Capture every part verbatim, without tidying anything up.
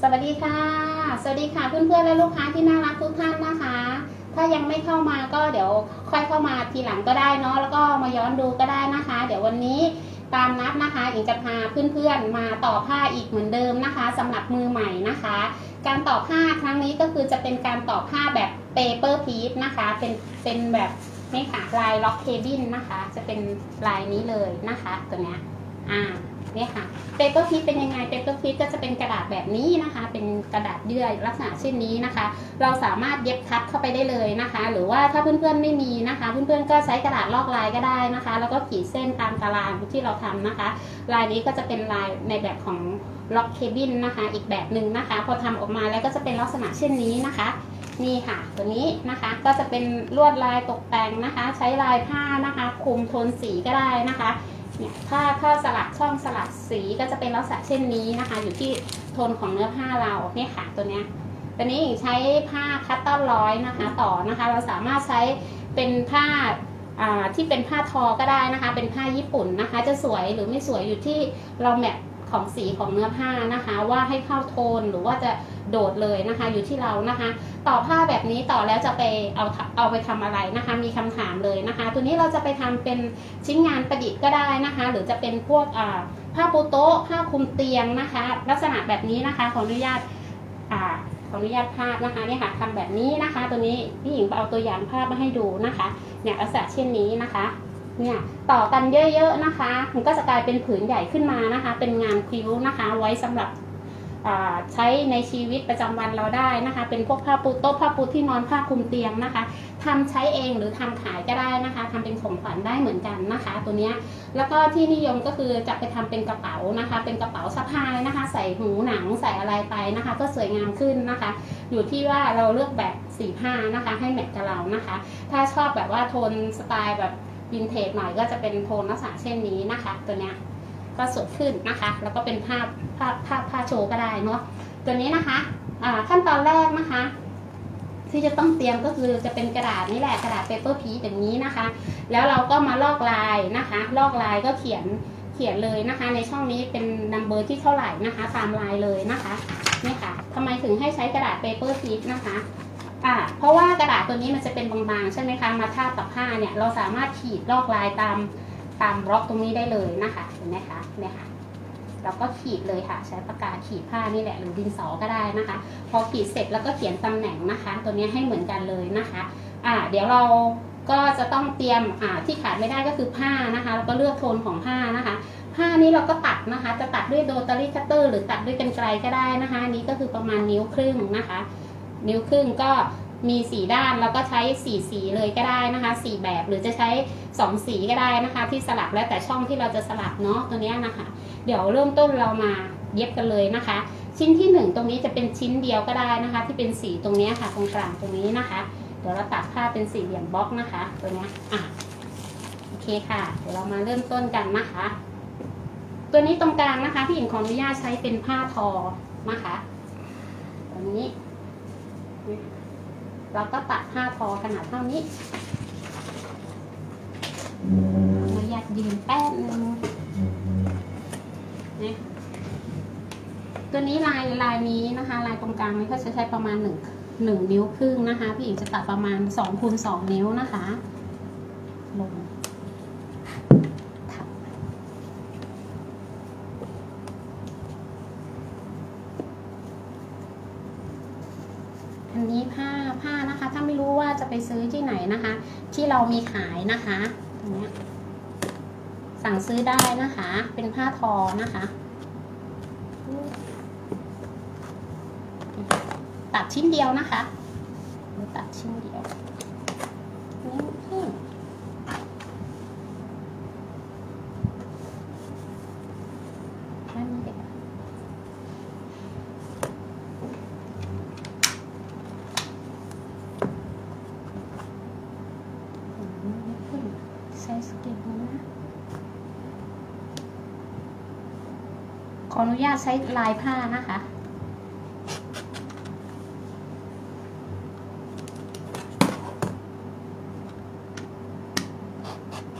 สวัสดีค่ะสวัสดีค่ะเพื่อนๆและลูกค้าที่น่ารักทุกท่านนะคะถ้ายังไม่เข้ามาก็เดี๋ยวค่อยเข้ามาทีหลังก็ได้เนาะแล้วก็มาย้อนดูก็ได้นะคะเดี๋ยววันนี้ตามนัดนะคะอิงจะพาเพื่อนๆมาต่อผ้าอีกเหมือนเดิมนะคะสำหรับมือใหม่นะคะการต่อผ้าครั้งนี้ก็คือจะเป็นการต่อผ้าแบบเปเปอร์พีซนะคะเป็นเป็นแบบนี่ค่ะลายล็อกเคบินนะคะจะเป็นลายนี้เลยนะคะตัวเนี้ยอ่าเนี่ยค่ะเปเปอร์พีซเป็นยังไงเปเปอร์พีซก็จะเป็นกระดาษแบบนี้นะคะเป็นกระดาษเยื่อลักษณะเช่นนี้นะคะเราสามารถเย็บคัดเข้าไปได้เลยนะคะหรือว่าถ้าเพื่อนๆไม่มีนะคะเพื่อนๆก็ใช้กระดาษลอกลายก็ได้นะคะแล้วก็ขีดเส้นตามตารางที่เราทำนะคะลายนี้ก็จะเป็นลายในแบบของล็อกเคบินนะคะอีกแบบหนึ่งนะคะพอทำออกมาแล้วก็จะเป็นลักษณะเช่นนี้นะคะนี่ค่ะตัวนี้นะคะก็จะเป็นลวดลายตกแต่งนะคะใช้ลายผ้านะคะคุมโทนสีก็ได้นะคะเนี่ยถ้าถ้าสลักช่องสลักสีก็จะเป็นลักษณะเช่นนี้นะคะอยู่ที่โทนของเนื้อผ้าเราเนี่ยค่ะตัวเนี้ยตัวนี้ใช้ผ้าคัตตอนร้อยนะคะต่อนะคะเราสามารถใช้เป็นผ้าที่เป็นผ้าทอก็ได้นะคะเป็นผ้าญี่ปุ่นนะคะจะสวยหรือไม่สวยอยู่ที่เราแมทของสีของเนื้อผ้านะคะว่าให้เข้าโทนหรือว่าจะโดดเลยนะคะอยู่ที่เรานะคะต่อผ้าแบบนี้ต่อแล้วจะไปเอาเอาไปทำอะไรนะคะมีคำถามเลยนะคะตัวนี้เราจะไปทำเป็นชิ้นงานประดิษฐ์ก็ได้นะคะหรือจะเป็นพวกผ้าปูโต๊ะผ้าคลุมเตียงนะคะลักษณะแบบนี้นะคะขออนุญาตขออนุญาตภาพนะคะเนี่ยค่ะทำแบบนี้นะคะตัวนี้พี่หญิงเอาตัวอย่างภาพมาให้ดูนะคะเนี่ยลักษณะเช่นนี้นะคะเนี่ยต่อกันเยอะๆนะคะมันก็จะกลายเป็นผืนใหญ่ขึ้นมานะคะเป็นงานคิ้วนะคะไว้สำหรับใช้ในชีวิตประจำวันเราได้นะคะเป็นพวกผ้าปูโต๊ะผ้าปูที่นอนผ้าคลุมเตียงนะคะทำใช้เองหรือทำขายก็ได้นะคะทำเป็นของขวัญได้เหมือนกันนะคะตัวนี้แล้วก็ที่นิยมก็คือจะไปทำเป็นกระเป๋านะคะเป็นกระเป๋าสะพายนะคะใส่หูหนังใส่อะไรไปนะคะก็สวยงามขึ้นนะคะอยู่ที่ว่าเราเลือกแบบสีผ้านะคะให้แมทกับเรานะคะถ้าชอบแบบว่าโทนสไตล์แบบวินเทจหน่อยก็จะเป็นโทนลักษณะเช่นนี้นะคะตัวเนี้ยก็สวยขึ้นนะคะแล้วก็เป็นผ้าผ้าผ้าผ้าโชว์ก็ได้เนาะตัวนี้นะคะขั้นตอนแรกนะคะที่จะต้องเตรียมก็คือจะเป็นกระดาษนี่แหละกระดาษเปเปอร์พีซอย่างนี้นะคะแล้วเราก็มาลอกลายนะคะลอกลายก็เขียนเขียนเลยนะคะในช่องนี้เป็นนัมเบอร์ที่เท่าไหร่นะคะตามลายเลยนะคะนี่ค่ะทำไมถึงให้ใช้กระดาษเปเปอร์พีซนะคะอ่าเพราะว่ากระดาษตัวนี้มันจะเป็นบางๆใช่ไหมคะมาทาบกับผ้าเนี่ยเราสามารถขีดลอกลายตามตามบล็อกตรงนี้ได้เลยนะคะเห็นไหมคะเนี่ยค่ะเราก็ขีดเลยค่ะใช้ปากกาขีดผ้านี่แหละหรือดินสอก็ได้นะคะพอขีดเสร็จแล้วก็เขียนตำแหน่งนะคะตัวนี้ให้เหมือนกันเลยนะคะอ่าเดี๋ยวเราก็จะต้องเตรียมอ่าที่ขาดไม่ได้ก็คือผ้านะคะแล้วก็เลือกโทนของผ้านะคะผ้านี้เราก็ตัดนะคะจะตัดด้วยโดตารี่คัตเตอร์หรือตัดด้วยกรรไกรก็ได้นะคะนี้ก็คือประมาณนิ้วครึ่งนะคะนิ้วครึ่งก็มีสี่ด้านแล้วก็ใช้สี่สีเลยก็ได้นะคะสี่แบบหรือจะใช้สองสีก็ได้นะคะที่สลับแล้วแต่ช่องที่เราจะสลับเนาะตัวนี้นะคะเดี๋ยวเริ่มต้นเรามาเย็บกันเลยนะคะชิ้นที่หนึ่งตรงนี้จะเป็นชิ้นเดียวก็ได้นะคะที่เป็นสีตรงนี้ค่ะตรงกลางตรงนี้นะคะเดี๋ยวเราตัดผ้าเป็นสี่เหลี่ยมบล็อกนะคะตัวนี้อ่ะโอเคค่ะเดี๋ยวเรามาเริ่มต้นกันนะคะตัวนี้ตรงกลางนะคะพี่หญิงขออนุญาตใช้เป็นผ้าทอนะคะตัวนี้เราก็ตัดผ้าทอขนาดเท่านี้อนุญาตยืนแป๊บนึงนี่ตัวนี้ลายลายนี้นะคะลายตรงกลางนี้ก็จะใช้ประมาณหนึ่งหนึ่งนิ้วครึ่งนะคะพี่หญิงจะตัดประมาณสองคูณสองนิ้วนะคะลงอันนี้ผ้าผ้านะคะถ้าไม่รู้ว่าจะไปซื้อที่ไหนนะคะที่เรามีขายนะคะตรงนี้สั่งซื้อได้นะคะเป็นผ้าทอนะคะตัดชิ้นเดียวนะคะตัดชิ้นเดียวนิ้วครึ่งนั่นเด็กใช้สเก็ตนะขออนุญาตใช้ลายผ้านะคะ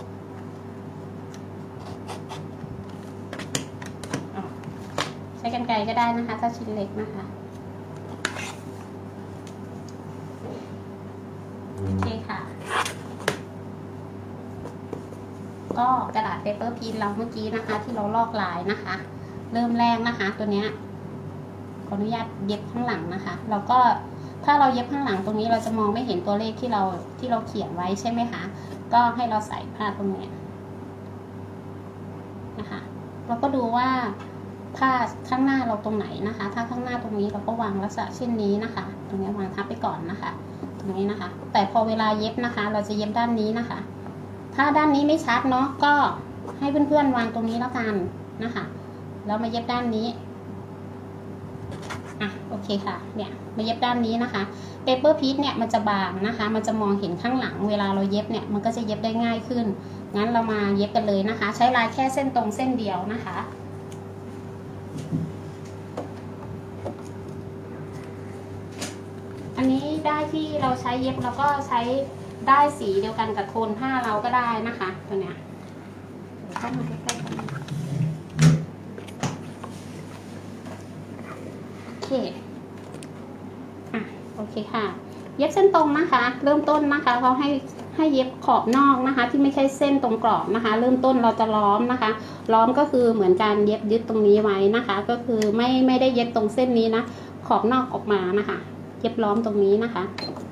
ใช้กรรไกรไกรก็ได้นะคะถ้าชิ้นเล็กนะคะโอเคค่ะก็กระดาษเปเปอร์พีซเราเมื่อกี้นะคะที่เราลอกลายนะคะเริ่มแรกนะคะตัวเนี้ยขออนุญาตเย็บข้างหลังนะคะแล้วก็ถ้าเราเย็บข้างหลังตรงนี้เราจะมองไม่เห็นตัวเลขที่เราที่เราเขียนไว้ใช่ไหมคะก็ให้เราใส่ผ้าตรงนี้นะคะเราก็ดูว่าผ้าข้างหน้าเราตรงไหนนะคะถ้าข้างหน้าตรงนี้เราก็วางลักษณะเช่นนี้นะคะตรงนี้วางทับไปก่อนนะคะตรงนี้นะคะแต่พอเวลาเย็บนะคะเราจะเย็บด้านนี้นะคะถ้าด้านนี้ไม่ชัดเนาะก็ให้เพื่อนๆวางตรงนี้แล้วกันนะคะแล้วมาเย็บด้านนี้อ่ะโอเคค่ะเนี่ยมาเย็บด้านนี้นะคะเปเปอร์พีซเนี่ยมันจะบางนะคะมันจะมองเห็นข้างหลังเวลาเราเย็บเนี่ยมันก็จะเย็บได้ง่ายขึ้นงั้นเรามาเย็บกันเลยนะคะใช้ลายแค่เส้นตรงเส้นเดียวนะคะอันนี้ได้ที่เราใช้เย็บแล้วก็ใช้ได้สีเดียวกันกับโทนผ้าเราก็ได้นะคะตัวเนี้ยเดี๋ยวเข้ามาใกล้ๆกันโอเคอ่ะโอเคค่ะเย็บเส้นตรงนะคะเริ่มต้นนะคะเขาให้ให้เย็บขอบนอกนะคะที่ไม่ใช่เส้นตรงกรอบนะคะเริ่มต้นเราจะล้อมนะคะล้อมก็คือเหมือนการเย็บยึดตรงนี้ไว้นะคะก็คือไม่ไม่ได้เย็บตรงเส้นนี้นะขอบนอกออกมานะคะเย็บล้อมตรงนี้นะคะ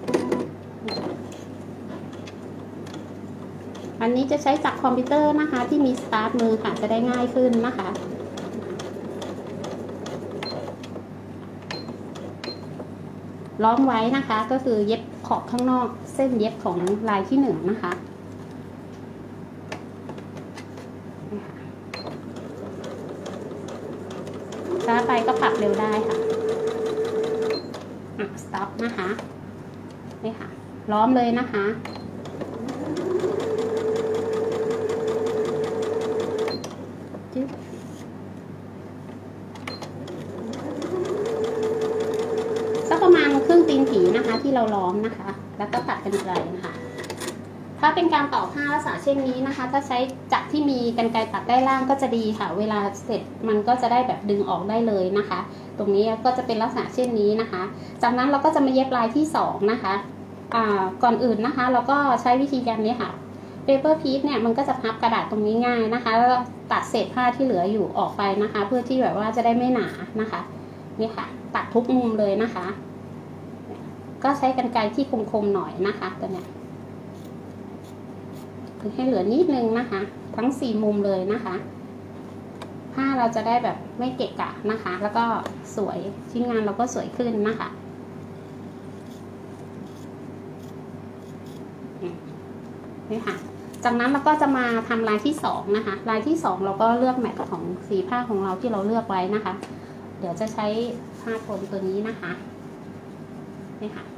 อันนี้จะใช้จากคอมพิวเตอร์นะคะที่มีสตาร์ทมือค่ะจะได้ง่ายขึ้นนะคะล้อมไว้นะคะก็คือเย็บขอบข้างนอกเส้นเย็บของลายที่หนึ่งนะคะช้าไปก็ปรับเร็วได้ค่ะอ่ะสต็อปนะคะนี่ค่ะล้อมเลยนะคะสักประมาณครึ่งตีนผีนะคะที่เราล้อมนะคะแล้วก็ตัดกรรไกรนะคะถ้าเป็นการต่อผ้าลักษณะเช่นนี้นะคะถ้าใช้จักรที่มีกรรไกรตัดได้ล่างก็จะดีค่ะเวลาเสร็จมันก็จะได้แบบดึงออกได้เลยนะคะตรงนี้ก็จะเป็นลักษณะเช่นนี้นะคะจากนั้นเราก็จะมาเย็บลายที่สองนะคะอ่าก่อนอื่นนะคะเราก็ใช้วิธีการนี้ค่ะเปเปอร์พีซเนี่ยมันก็จะพับกระดาษตรงนี้ง่ายนะคะแล้วตัดเศษผ้าที่เหลืออยู่ออกไปนะคะเพื่อที่แบบว่าจะได้ไม่หนานะคะนี่ค่ะตัดทุกมุมเลยนะคะก็ใช้กรรไกรที่คมๆหน่อยนะคะตัวเนี้ยคือให้เหลือนิดนึงนะคะทั้งสี่มุมเลยนะคะผ้าเราจะได้แบบไม่เกะกะนะคะแล้วก็สวยชิ้นงานเราก็สวยขึ้นนะคะนี่ค่ะจากนั้นเราก็จะมาทำลายที่สองนะคะลายที่สองเราก็เลือกแมทของสีผ้าของเราที่เราเลือกไว้นะคะเดี๋ยวจะใช้ผ้าโทนตัวนี้นะคะนี่ค่ะ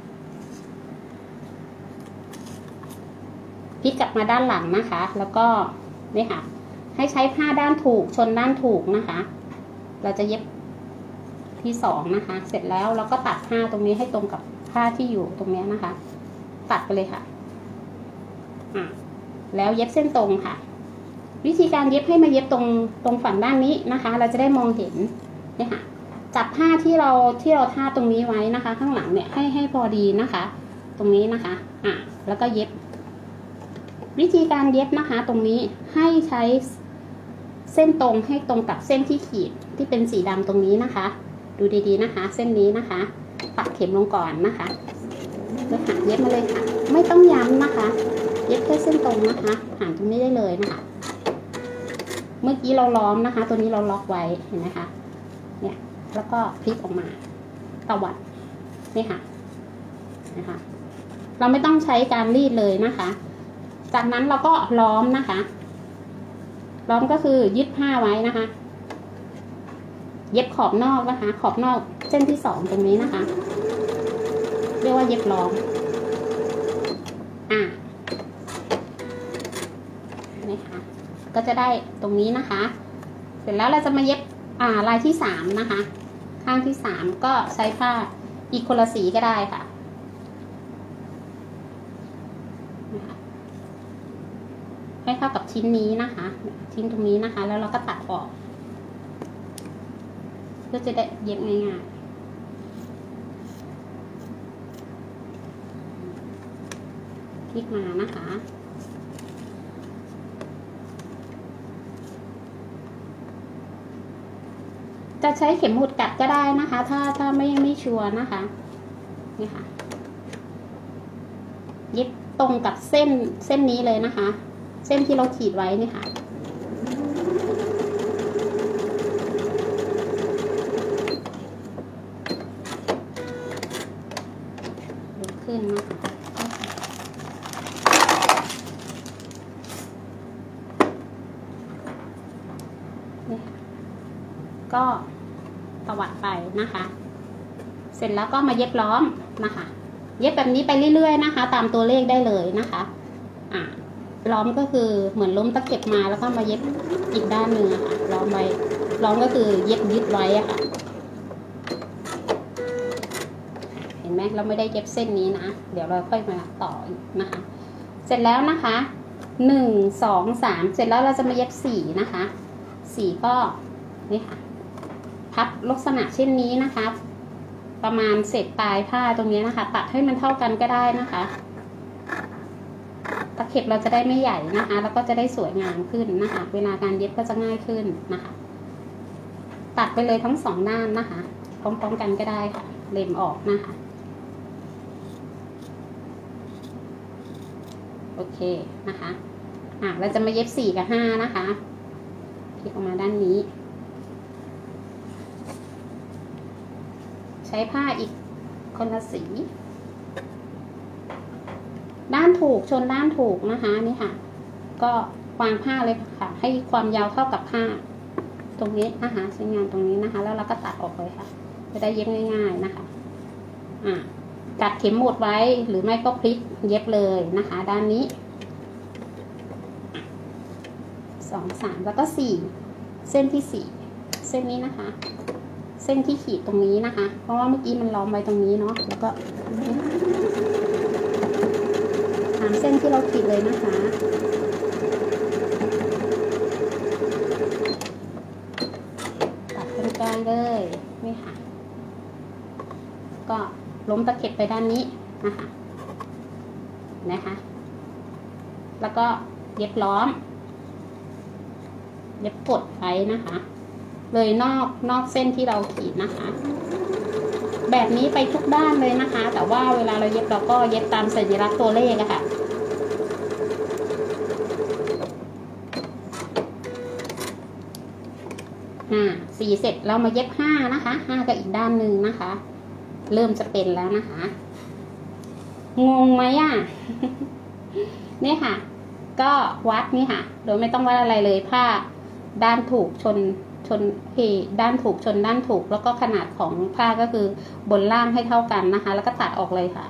พลิกกลับมาด้านหลังนะคะแล้วก็นี่ค่ะให้ใช้ผ้าด้านถูกชนด้านถูกนะคะเราจะเย็บที่สองนะคะเสร็จแล้วเราก็ตัดผ้าตรงนี้ให้ตรงกับผ้าที่อยู่ตรงนี้นะคะตัดไปเลยค่ะอ่ะแล้วเย็บเส้นตรงค่ะวิธีการเย็บให้มาเย็บตรงตรงฝั่งด้านนี้นะคะเราจะได้มองเห็นนี่ค่ะจับผ้าที่เราที่เราทาตรงนี้ไว้นะคะข้างหลังเนี่ยให้ให้พอดีนะคะตรงนี้นะคะอ่ะแล้วก็เย็บวิธีการเย็บนะคะตรงนี้ให้ใช้เส้นตรงให้ตรงกับเส้นที่ขีดที่เป็นสีดำตรงนี้นะคะดูดีๆนะคะเส้นนี้นะคะปักเข็มลงก่อนนะคะแล้วหาเย็บมาเลยค่ะไม่ต้องย้ำนะคะเย็บแค่เส้นตรงนะคะหาตรงนี้ได้เลยนะคะเมื่อกี้เราล้อมนะคะตัวนี้เราล็อกไว้เห็นไหมคะเนี่ยแล้วก็พลิกออกมาตวัดนี่ค่ะนะคะเราไม่ต้องใช้การรีดเลยนะคะจากนั้นเราก็ล้อมนะคะล้อมก็คือยึดผ้าไว้นะคะเย็บขอบนอกนะคะขอบนอกเส้นที่สองตรงนี้นะคะเรียกว่าเย็บล้อมอ่ะนี่ค่ะก็จะได้ตรงนี้นะคะเสร็จแล้วเราจะมาเย็บอ่าลายที่สามนะคะข้างที่สามก็ใช้ผ้าอีกคนละสีก็ได้ค่ะให้เข้ากับชิ้นนี้นะคะชิ้นตรงนี้นะคะแล้วเราก็ตัดออกก็จะได้เย็บง่ายๆพลิกมานะคะจะใช้เข็มหมุดกัดก็ได้นะคะถ้าถ้าไม่ไม่ชัวร์นะคะนี่ค่ะเย็บตรงกับเส้นเส้นนี้เลยนะคะเส้นที่เราขีดไว้นี่ค่ะลุกขึ้นนะคะนี่ก็ตวัดไปนะคะเสร็จแล้วก็มาเย็บล้อมนะคะเย็บแบบนี้ไปเรื่อยๆนะคะตามตัวเลขได้เลยนะคะอ่าล้อมก็คือเหมือนล้มตะเข็บมาแล้วก็มาเย็บอีกด้านหนึ่งค่ะล้อมไว้ล้อมก็คือเย็บยึดไว้อะค่ะเห็นไหมเราไม่ได้เย็บเส้นนี้นะเดี๋ยวเราค่อยมาต่ออีกนะคะเสร็จแล้วนะคะหนึ่งสองสามเสร็จแล้วเราจะมาเย็บสี่นะคะสี่ก็นี่ค่ะพับลักษณะเช่นนี้นะคะประมาณเศษปลายผ้าตรงนี้นะคะตัดให้มันเท่ากันก็ได้นะคะตะเข็บเราจะได้ไม่ใหญ่นะคะแล้วก็จะได้สวยงามขึ้นนะคะเวลาการเย็บก็จะง่ายขึ้นนะคะตัดไปเลยทั้งสองด้านนะคะพร้อมๆกันก็ได้ค่ะเล็มออกนะคะโอเคนะคะอ่ะเราจะมาเย็บสี่กับห้านะคะพลิกออกมาด้านนี้ใช้ผ้าอีกคนละสีด้านถูกชนด้านถูกนะคะนี่ค่ะก็วางผ้าเลยค่ะให้ความยาวเท่ากับผ้าตรงนี้นะคะใช้งานตรงนี้นะคะแล้วเราก็ตัดออกเลยค่ะจะได้เย็บง่ายๆนะคะอ่ะกัดเข็มหมุดไว้หรือไม่ก็พลิกเย็บเลยนะคะด้านนี้สองสามแล้วก็สี่เส้นที่สี่เส้นนี้นะคะเส้นที่ขีดตรงนี้นะคะเพราะว่าเมื่อกี้มันล้อมไว้ตรงนี้เนาะแล้วก็ตามเส้นที่เราขีดเลยนะคะตัดตรงกลางเลยนี่ค่ะก็ล้มตะเข็บไปด้านนี้นะคะนะคะแล้วก็เย็บล้อมเย็บกดไว้นะคะเลยนอกนอกเส้นที่เราขีดนะคะแบบนี้ไปทุกด้านเลยนะคะแต่ว่าเวลาเราเย็บเราก็เย็บตามสัญลักษณ์ตัวเลขอะค่ะอ่าสี่เสร็จเรามาเย็บห้านะคะห้ากับอีกด้านหนึ่งนะคะเริ่มจะเป็นแล้วนะคะงงไหมอ่ะ นี่ค่ะก็วัดนี่ค่ะโดยไม่ต้องวัดอะไรเลยผ้าด้านถูกชนชนที่ด้านถูกชนด้านถูกแล้วก็ขนาดของผ้าก็คือบนล่างให้เท่ากันนะคะแล้วก็ตัดออกเลยค่ะ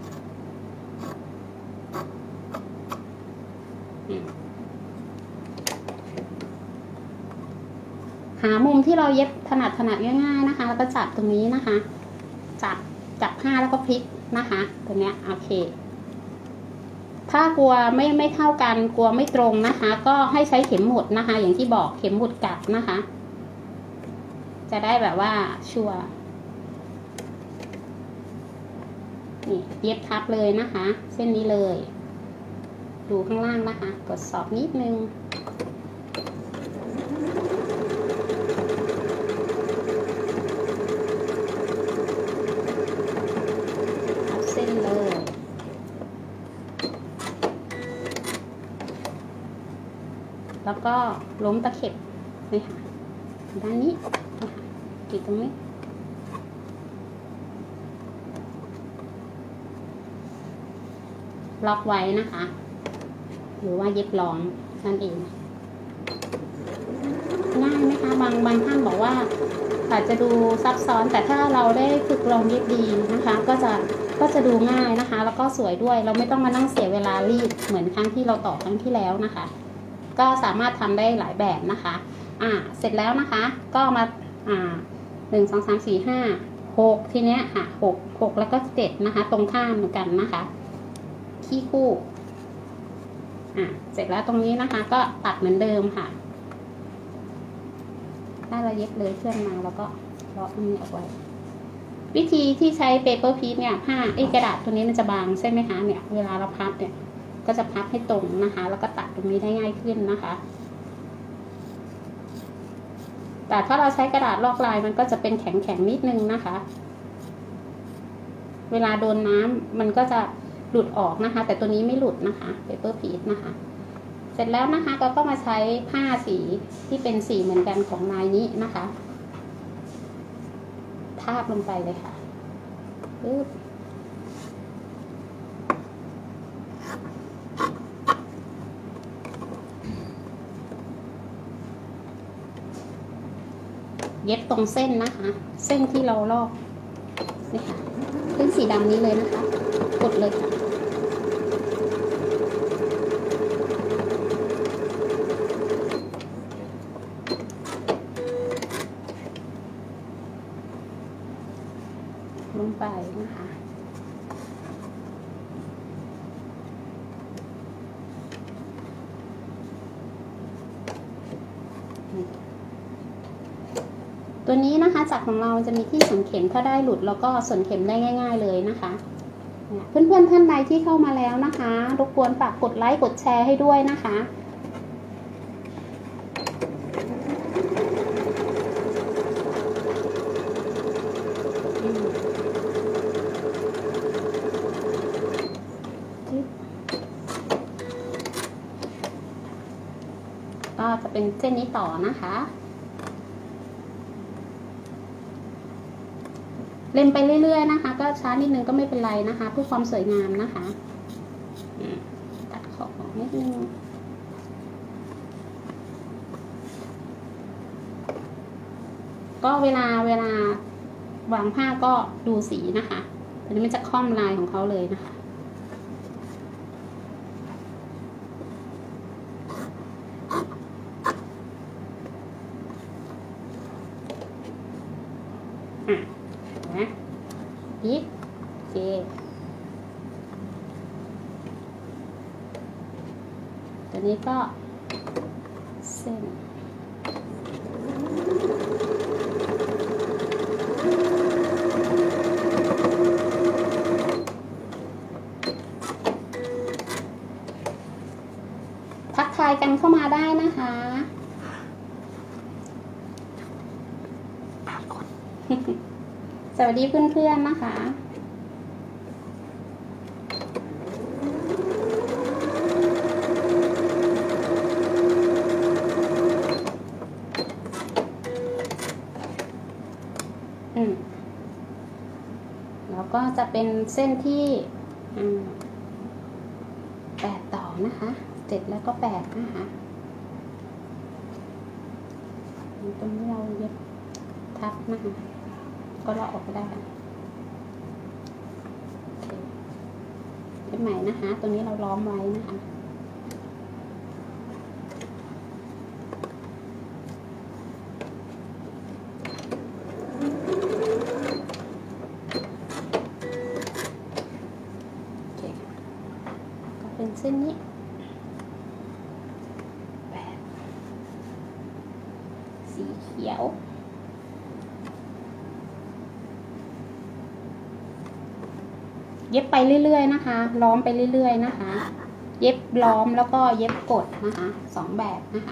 หามุมที่เราเย็บถนัดถนัดง่ายๆนะคะแล้วก็จับตรงนี้นะคะจับจับผ้าแล้วก็พลิกนะคะตรงเนี้ยโอเคถ้ากลัวไม่ไม่เท่ากันกลัวไม่ตรงนะคะก็ให้ใช้เข็มหมุดนะคะอย่างที่บอกเข็มหมุดกัดนะคะจะได้แบบว่าชัวร์นี่เย็บทับเลยนะคะเส้นนี้เลยดูข้างล่างนะคะตรวจสอบนิดนึงทับเส้นเลยแล้วก็ล้มตะเข็บนี่ค่ะด้านนี้ขีดตรงนี้ล็อกไว้นะคะหรือว่าเย็บล้อมนั่นเองง่ายไหมคะบางบางท่านบอกว่าอาจจะดูซับซ้อนแต่ถ้าเราได้ฝึกลองเย็บดีนะคะก็จะก็จะดูง่ายนะคะแล้วก็สวยด้วยเราไม่ต้องมานั่งเสียเวลารีดเหมือนครั้งที่เราต่อครั้งที่แล้วนะคะก็สามารถทำได้หลายแบบนะคะอ่าเสร็จแล้วนะคะก็มาอ่าหนึ่งสองสามสี่ห้าหกทีเนี้ยค่ะหกหกแล้วก็เจ็ดนะคะตรงข้ามเหมือนกันนะคะขี้คู่อ่ะเสร็จแล้วตรงนี้นะคะก็ตัดเหมือนเดิมค่ะถ้าเราเย็บเลยเคลื่อนมาแล้วก็เลาะนี่เอาไว้วิธีที่ใช้เปเปอร์พีซเนี่ยผ้าไอ้กระดาษตัวนี้มันจะบางใช่ไหมคะเนี่ยเวลาเราพับเนี่ยก็จะพับให้ตรงนะคะแล้วก็ตัดตรงนี้ได้ง่ายขึ้นนะคะแต่ถ้าเราใช้กระดาษลอกลายมันก็จะเป็นแข็งๆนิดนึงนะคะเวลาโดนน้ำมันก็จะหลุดออกนะคะแต่ตัวนี้ไม่หลุดนะคะเปเปอร์พีซนะคะเสร็จแล้วนะคะเราก็มาใช้ผ้าสีที่เป็นสีเหมือนกันของลายนี้นะคะทาบลงไปเลยค่ะปึ๊บเย็บตรงเส้นนะคะเส้นที่เราลอกนี่ค่ะเส้นสีดำนี้เลยนะคะกดเลยค่ะลงไปนะคะตัวนี้นะคะจักรของเราจะมีที่สนเข็มถ้าได้หลุดแล้วก็สนเข็มได้ง่ายๆเลยนะคะเพื่อนๆท่านใดที่เข้ามาแล้วนะคะรบกวนฝากกดไลค์กดแชร์ให้ด้วยนะคะก็จะเป็นเส้นนี้ต่อนะคะเล่นไปเรื่อยๆนะคะก็ช้านิดนึงก็ไม่เป็นไรนะคะเพื่อความสวยงามนะคะตัดขอบออกนิดนึงก็เวลาเวลาวางผ้าก็ดูสีนะคะอันนี้มันจะค่อมลายของเขาเลยนะคะนะอีกโอเคตัวนี้ก็เส้นทักทายกันเข้ามาได้นะคะสวัสดีเพื่อนๆนะคะอืมแล้วก็จะเป็นเส้นที่แปดต่อนะคะเจ็ดแล้วก็แปดนะคะตรงนี้เราเย็บทับนะคะก็เลาะออกไปได้เป็นใหม่นะคะตัวนี้เราล้อมไว้นะคะโอเคก็เป็นเส้นนี้แปดสีเขียวเย็บไปเรื่อยๆนะคะล้อมไปเรื่อยๆนะคะเย็บล้อมแล้วก็เย็บกดนะคะสองแบบนะคะ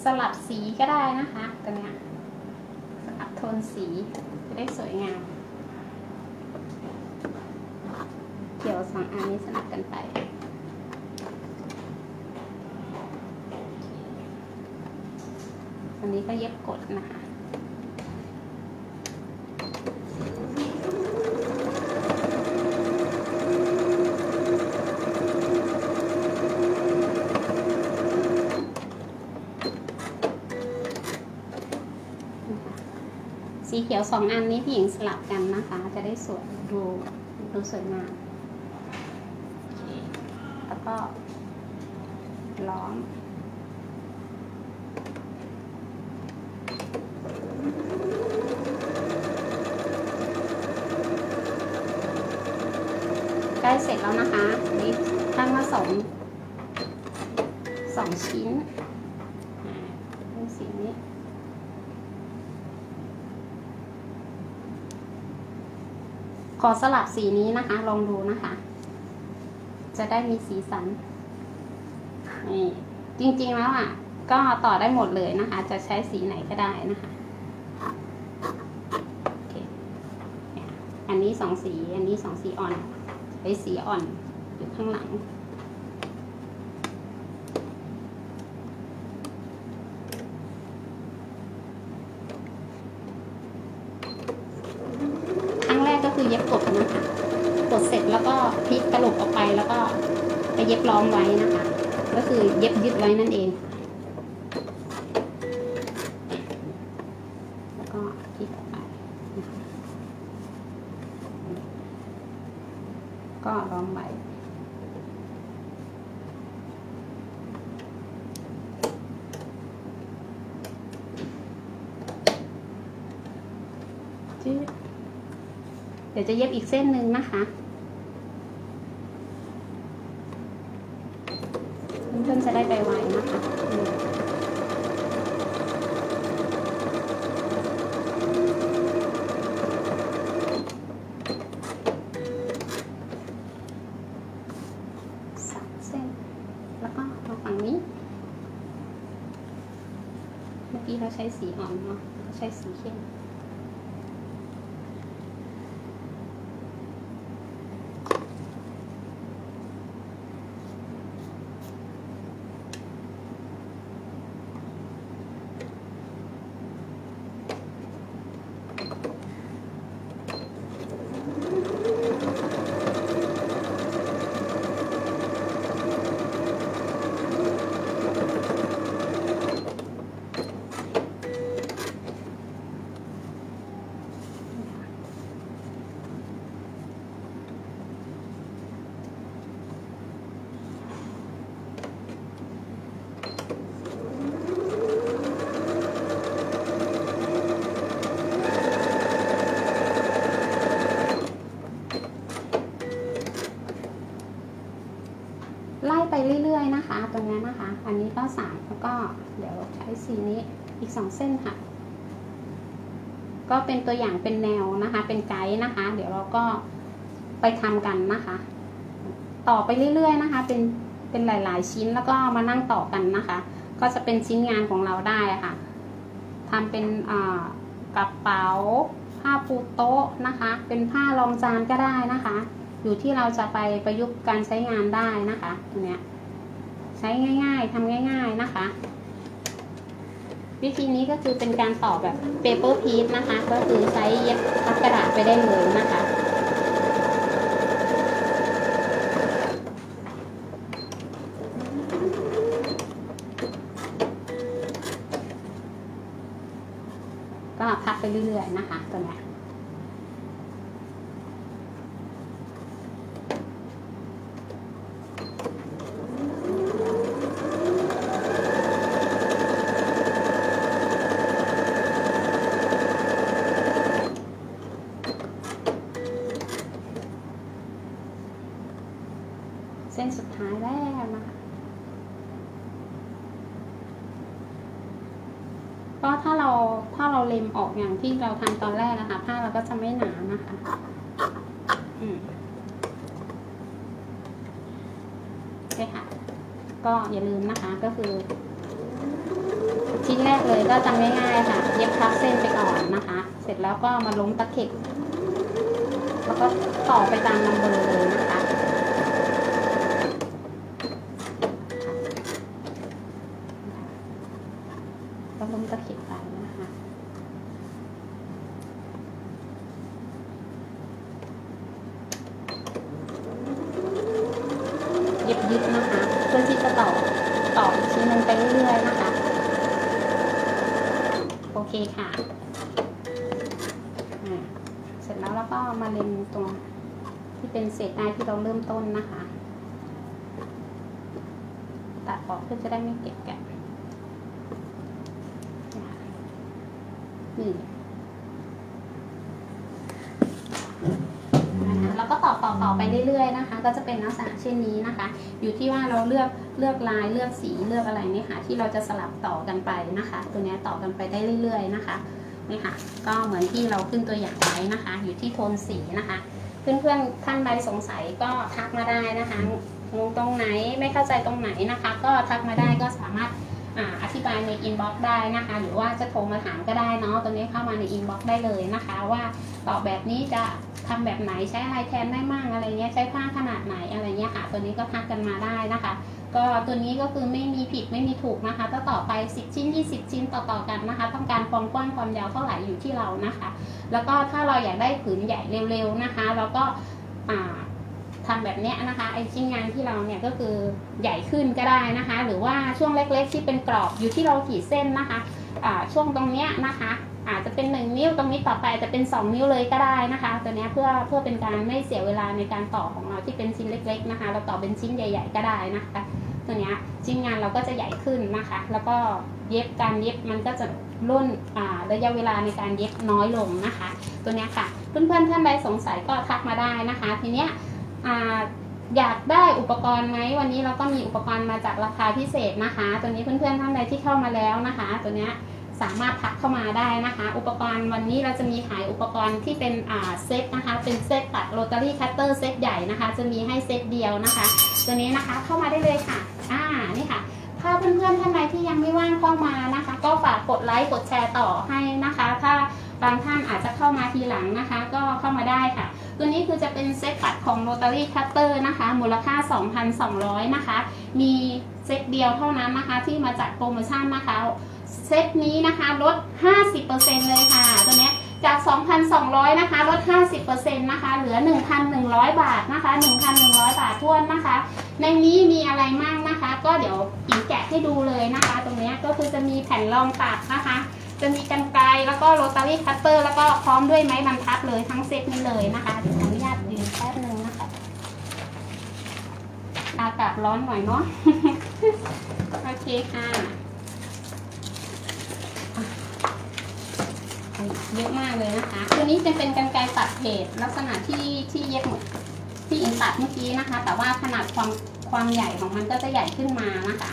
สลับสีก็ได้นะคะตัวเนี้ยสลับโทนสีจะได้สวยงามเขียวสองอันนี้สลับกันไปอันนี้ก็เย็บกดนะคะสีเขียวสองอันนี้พี่หญิงสลับกันนะคะจะได้สวยดูดูสวยงามแล้วก็ล้อมใกล้เสร็จแล้วนะคะนี่ตั้งมาสองสองชิ้นสีนี้ขอสลับสีนี้นะคะลองดูนะคะจะได้มีสีสันนี่จริงๆแล้วอ่ะก็ต่อได้หมดเลยนะคะจะใช้สีไหนก็ได้นะคะโอเคอันนี้สองสีอันนี้สองสีอ่อนใช้สีอ่อนอยู่ข้างหลังก็คือเย็บกดนะคะกดเสร็จแล้วก็พลิกกระโหลกออกไปแล้วก็ไปเย็บล้อมไว้นะคะก็คือเย็บยึดไว้นั่นเองแล้วก็พลิกออกไปนะคะก็ล้อมไว้จืดเดี๋ยวจะเย็บอีกเส้นหนึ่งนะคะเพื่อนๆจะได้ไปไวนะคะสามเส้นแล้วก็มาฝั่งนี้เมื่อกี้เราใช้สีอ่อนเนาะใช้สีเข้มไล่ไปเรื่อยๆนะคะตรงนี้นะคะอันนี้ก็สามแล้วก็เดี๋ยวใช้สีนี้อีกสองเส้นค่ะก็เป็นตัวอย่างเป็นแนวนะคะเป็นไกด์นะคะเดี๋ยวเราก็ไปทำกันนะคะต่อไปเรื่อยๆนะคะเป็นเป็นหลายๆชิ้นแล้วก็มานั่งต่อกันนะคะก็จะเป็นชิ้นงานของเราได้ค่ะทำเป็นกระเป๋าผ้าปูโต๊ะนะคะเป็นผ้ารองจานก็ได้นะคะอยู่ที่เราจะไปประยุกต์การใช้งานได้นะคะตัวเนี้ยใช้ง่ายๆทำง่ายๆนะคะวิธีนี้ก็คือเป็นการต่อแบบเปเปอร์พีซนะคะก็คือใช้เย็บพับกระดาษไปได้เลยนะคะก็พับไปเรื่อยๆนะคะตัวเนี้ยเส้นสุดท้ายแล้วนะคะก็ถ้าเราถ้าเราเล็มออกอย่างที่เราทำตอนแรกนะคะผ้าเราก็จะไม่หนานะคะอืมโอเคค่ะก็อย่าลืมนะคะก็คือเลยก็จำง่ายๆค่ะเย็บพับเส้นไปก่อนนะคะเสร็จแล้วก็มาล้มตะเข็บแล้วก็ต่อไปตามนัมเบอร์เลยนะคะก็ล้มตะเข็บไปนะคะเย็บยึดนะคะเพื่อที่จะต่อต่ออีกชิ้นนึงไปเรื่อยๆนะคะโอเคค่ะเสร็จแล้วเราก็มาเล็มตัวที่เป็นเศษได้ที่เราเริ่มต้นนะคะตัดออกเพื่อจะได้ไม่เกะกะนี่แล้วก็ต่อต่อต่อไปเรื่อยๆนะคะก็จะเป็นลักษณะเช่นนี้นะคะอยู่ที่ว่าเราเลือกเลือกลายเลือกสีเลือกอะไรนี่ค่ะที่เราจะสลับต่อกันไปนะคะตัวนี้ต่อกันไปได้เรื่อยๆนะคะนี่ค่ะก็เหมือนที่เราขึ้นตัวอย่างไว้นะคะอยู่ที่โทนสีนะคะเพื่อนๆท่านใดสงสัยก็ทักมาได้นะคะงงตรงไหนไม่เข้าใจตรงไหนนะคะก็ทักมาได้ก็สามารถอธิบายในอินบ็อกซ์ได้นะคะหรือว่าจะโทรมาถามก็ได้เนาะตัวนี้เข้ามาในอินบ็อกซ์ได้เลยนะคะว่าต่อแบบนี้จะทำแบบไหนใช้อะไรแทนได้มั่งอะไรเงี้ยใช้ผ้าขนาดไหนอะไรเงี้ยค่ะตัวนี้ก็ทักกันมาได้นะคะก็ตัวนี้ก็คือไม่มีผิดไม่มีถูกนะคะถ้าต่อไปสิบชิ้นยี่สิบชิ้นต่อๆกันนะคะต้องการความกว้างความยาวเท่าไหร่อยู่ที่เรานะคะแล้วก็ถ้าเราอยากได้ผืนใหญ่เร็วๆนะคะเราก็ทำแบบนี้นะคะไอชิ้นงานที่เราเนี่ยก็คือใหญ่ขึ้นก็ได้นะคะหรือว่าช่วงเล็กๆที่เป็นกรอบอยู่ที่เราขีดเส้นนะคะช่วงตรงเนี้ยนะคะอาจจะเป็นหนึ่งนิ้วตรงนี้ต่อไปจะเป็นสองนิ้วเลยก็ได้นะคะตัวนี้เพื่อเพื่อเป็นการไม่เสียเวลาในการต่อของเราที่เป็นชิ้นเล็กๆนะคะเราต่อเป็นชิ้นใหญ่ๆก็ได้นะคะตัวนี้ชิ้นงานเราก็จะใหญ่ขึ้นนะคะแล้วก็เย็บการเย็บมันก็จะล่นระยะเวลาในการเย็บน้อยลงนะคะตัวนี้ค่ะเพื่อนๆท่านใดสงสัยก็ทักมาได้นะคะทีเนี้ยอยากได้อุปกรณ์ไหมวันนี้เราก็มีอุปกรณ์มาจากราคาพิเศษนะคะตัวนี้เพื่อนๆท่านใดที่เข้ามาแล้วนะคะตัวนี้สามารถทักเข้ามาได้นะคะอุปกรณ์วันนี้เราจะมีขายอุปกรณ์ที่เป็นเซตนะคะเป็นเซตตัดโรตารี่คัตเตอร์เซตใหญ่นะคะจะมีให้เซตเดียวนะคะตัวนี้นะคะเข้ามาได้เลยค่ะอ่านี่ค่ะถ้าเพื่อนๆท่านใดที่ยังไม่ว่างเข้ามานะคะก็ฝากกดไลค์กดแชร์ต่อให้นะคะถ้าบางท่านอาจจะเข้ามาทีหลังนะคะก็เข้ามาได้ค่ะตัวนี้คือจะเป็นเซตตัดของ Rotary Cutter นะคะมูลค่า สองพันสองร้อย นะคะมีเซตเดียวเท่านั้นนะคะที่มาจัดโปรโมชั่นนะคะเซตนี้นะคะลด ห้าสิบเปอร์เซ็นต์ เลยค่ะตัวนี้จาก สองพันสองร้อย นะคะลด ห้าสิบเปอร์เซ็นต์ นะคะเหลือ หนึ่งพันหนึ่งร้อย บาทนะคะ หนึ่งพันหนึ่งร้อย บาทท้วนนะคะในนี้มีอะไรมั่งนะคะก็เดี๋ยวอิ๋งแกะให้ดูเลยนะคะตรงนี้ก็คือจะมีแผ่นรองตัดนะคะจะมีกรรไกรแล้วก็โรตารี่คัตเตอร์แล้วก็พร้อมด้วยไม้บรรทัดเลยทั้งเซตนี้เลยนะคะเดี๋ยวขออนุญาตยืนแป๊บนึงนะคะอากาศร้อนหน่อยเนาะ โอเคค่ะเยอะมากเลยนะคะตัวนี้จะเป็นกรรไกรตัดเพจลักษณะที่ที่เย็บหมดที่อิงตัดเมื่อกี้นะคะแต่ว่าขนาดความความใหญ่ของมันก็จะใหญ่ขึ้นมานะคะ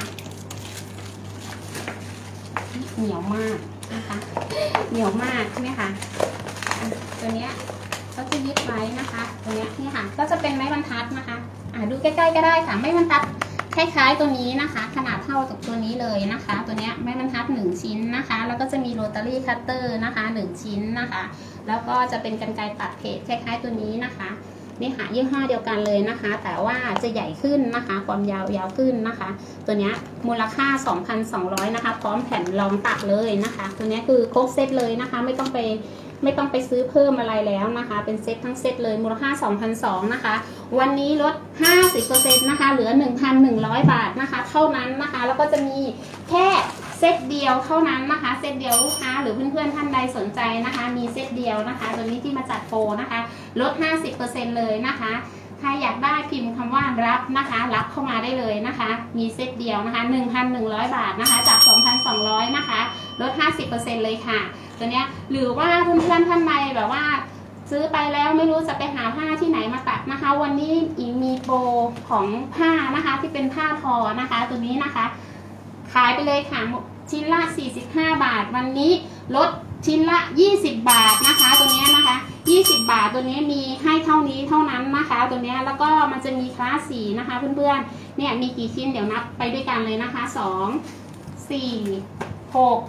เหนียวมากนะคะเหนียวมากใช่ไหมคะตัวเนี้ยก็จะยึดไว้นะคะตัวเนี้ยนี่ค่ะก็จะเป็นไม้บรรทัดนะคะอ่าดูใกล้ๆก็ได้ค่ะไม้บรรทัดคล้ายๆตัวนี้นะคะขนาดเท่ากับตัวนี้เลยนะคะตัวเนี้ยไม้บรรทัดหนึ่งชิ้นนะคะแล้วก็จะมีโรตารี่คัตเตอร์นะคะหนึ่งชิ้นนะคะแล้วก็จะเป็นกรรไกรตัดเพจคล้ายๆตัวนี้นะคะนี่ค่ะยี่ห้อเดียวกันเลยนะคะแต่ว่าจะใหญ่ขึ้นนะคะความยาวยาวขึ้นนะคะตัวนี้มูลค่า สองพันสองร้อย นะคะพร้อมแผ่นรองตัดเลยนะคะตัวนี้คือครบเซตเลยนะคะไม่ต้องไปไม่ต้องไปซื้อเพิ่มอะไรแล้วนะคะเป็นเซตทั้งเซตเลยมูลค่า สองพันสองร้อย นะคะวันนี้ลด ห้าสิบเปอร์เซ็นต์ นะคะเหลือ หนึ่งพันหนึ่งร้อย บาทนะคะเท่านั้นนะคะแล้วก็จะมีแค่เซตเดียวเท่านั้นนะคะเซตเดียวลูกค้าหรือเพื่อนๆท่านใดสนใจนะคะมีเซตเดียวนะคะตัวนี้ที่มาจัดโปรนะคะลด ห้าสิบเปอร์เซ็นต์ เลยนะคะใครอยากได้พิมพ์คำว่ารับนะคะรับเข้ามาได้เลยนะคะมีเซตเดียวนะคะ หนึ่งพันหนึ่งร้อย บาทนะคะจาก สองพันสองร้อย นะคะลด ห้าสิบเปอร์เซ็นต์ เลยค่ะตัวเนี้ยหรือว่าเพื่อนๆท่านใดแบบว่าซื้อไปแล้วไม่รู้จะไปหาผ้าที่ไหนมาตัดนะคะวันนี้อิงมีโปรของผ้านะคะที่เป็นผ้าทอนะคะตัวนี้นะคะขายไปเลยค่ะชิ้นละสี่สิบห้าบาทวันนี้ลดชิ้นละยี่สิบบาทนะคะตัวนี้นะคะยี่สิบบาทตัวนี้มีให้เท่านี้เท่านั้นนะคะตัวนี้แล้วก็มันจะมีคลาสสีนะคะเพื่อนๆเนี่ยมีกี่ชิ้นเดี๋ยวนับไปด้วยกันเลยนะคะสอง สี่ หก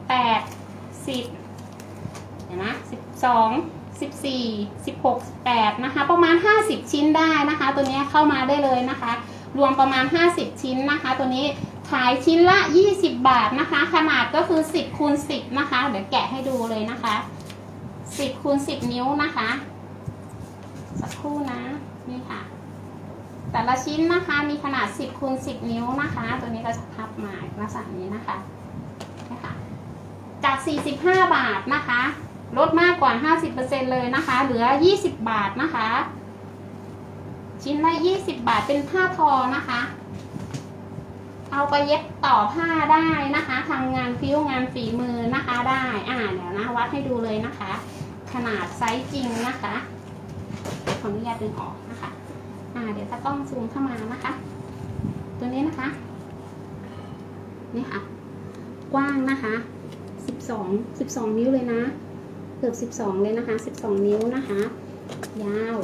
แปดสิบเห็นไหมสิบสองสิบสี่สิบหกสิบแปดนะคะประมาณห้าสิบชิ้นได้นะคะตัวนี้เข้ามาได้เลยนะคะรวมประมาณห้าสิบชิ้นนะคะตัวนี้ขายชิ้นละยี่สิบบาทนะคะขนาดก็คือสิบคูณสิบนะคะเดี๋ยวแกะให้ดูเลยนะคะสิบคูณสิบนิ้วนะคะสักครู่นะนี่ค่ะแต่ละชิ้นนะคะมีขนาดสิบคูณสิบนิ้วนะคะตัวนี้ก็จะพับมาลักษณะนี้นะคะนะคะจากสี่สิบห้าบาทนะคะลดมากกว่า ห้าสิบเปอร์เซ็นต์ เลยนะคะเหลือยี่สิบบาทนะคะชิ้นละยี่สิบบาทเป็นผ้าทอนะคะเอาไปเย็บต่อผ้าได้นะคะทำงานฟิ้วงานฝีมือนะคะได้อ่าเดี๋ยวนะวัดให้ดูเลยนะคะขนาดไซส์จริงนะคะขออนุญาตดึงออกนะคะอ่าเดี๋ยวถ้ากล้องซูมเข้ามานะคะตัวนี้นะคะนี่ค่ะกว้างนะคะสิบสองสิบสองนิ้วเลยนะเกือบสิบสองเลยนะคะสิบสองนิ้วนะคะยาว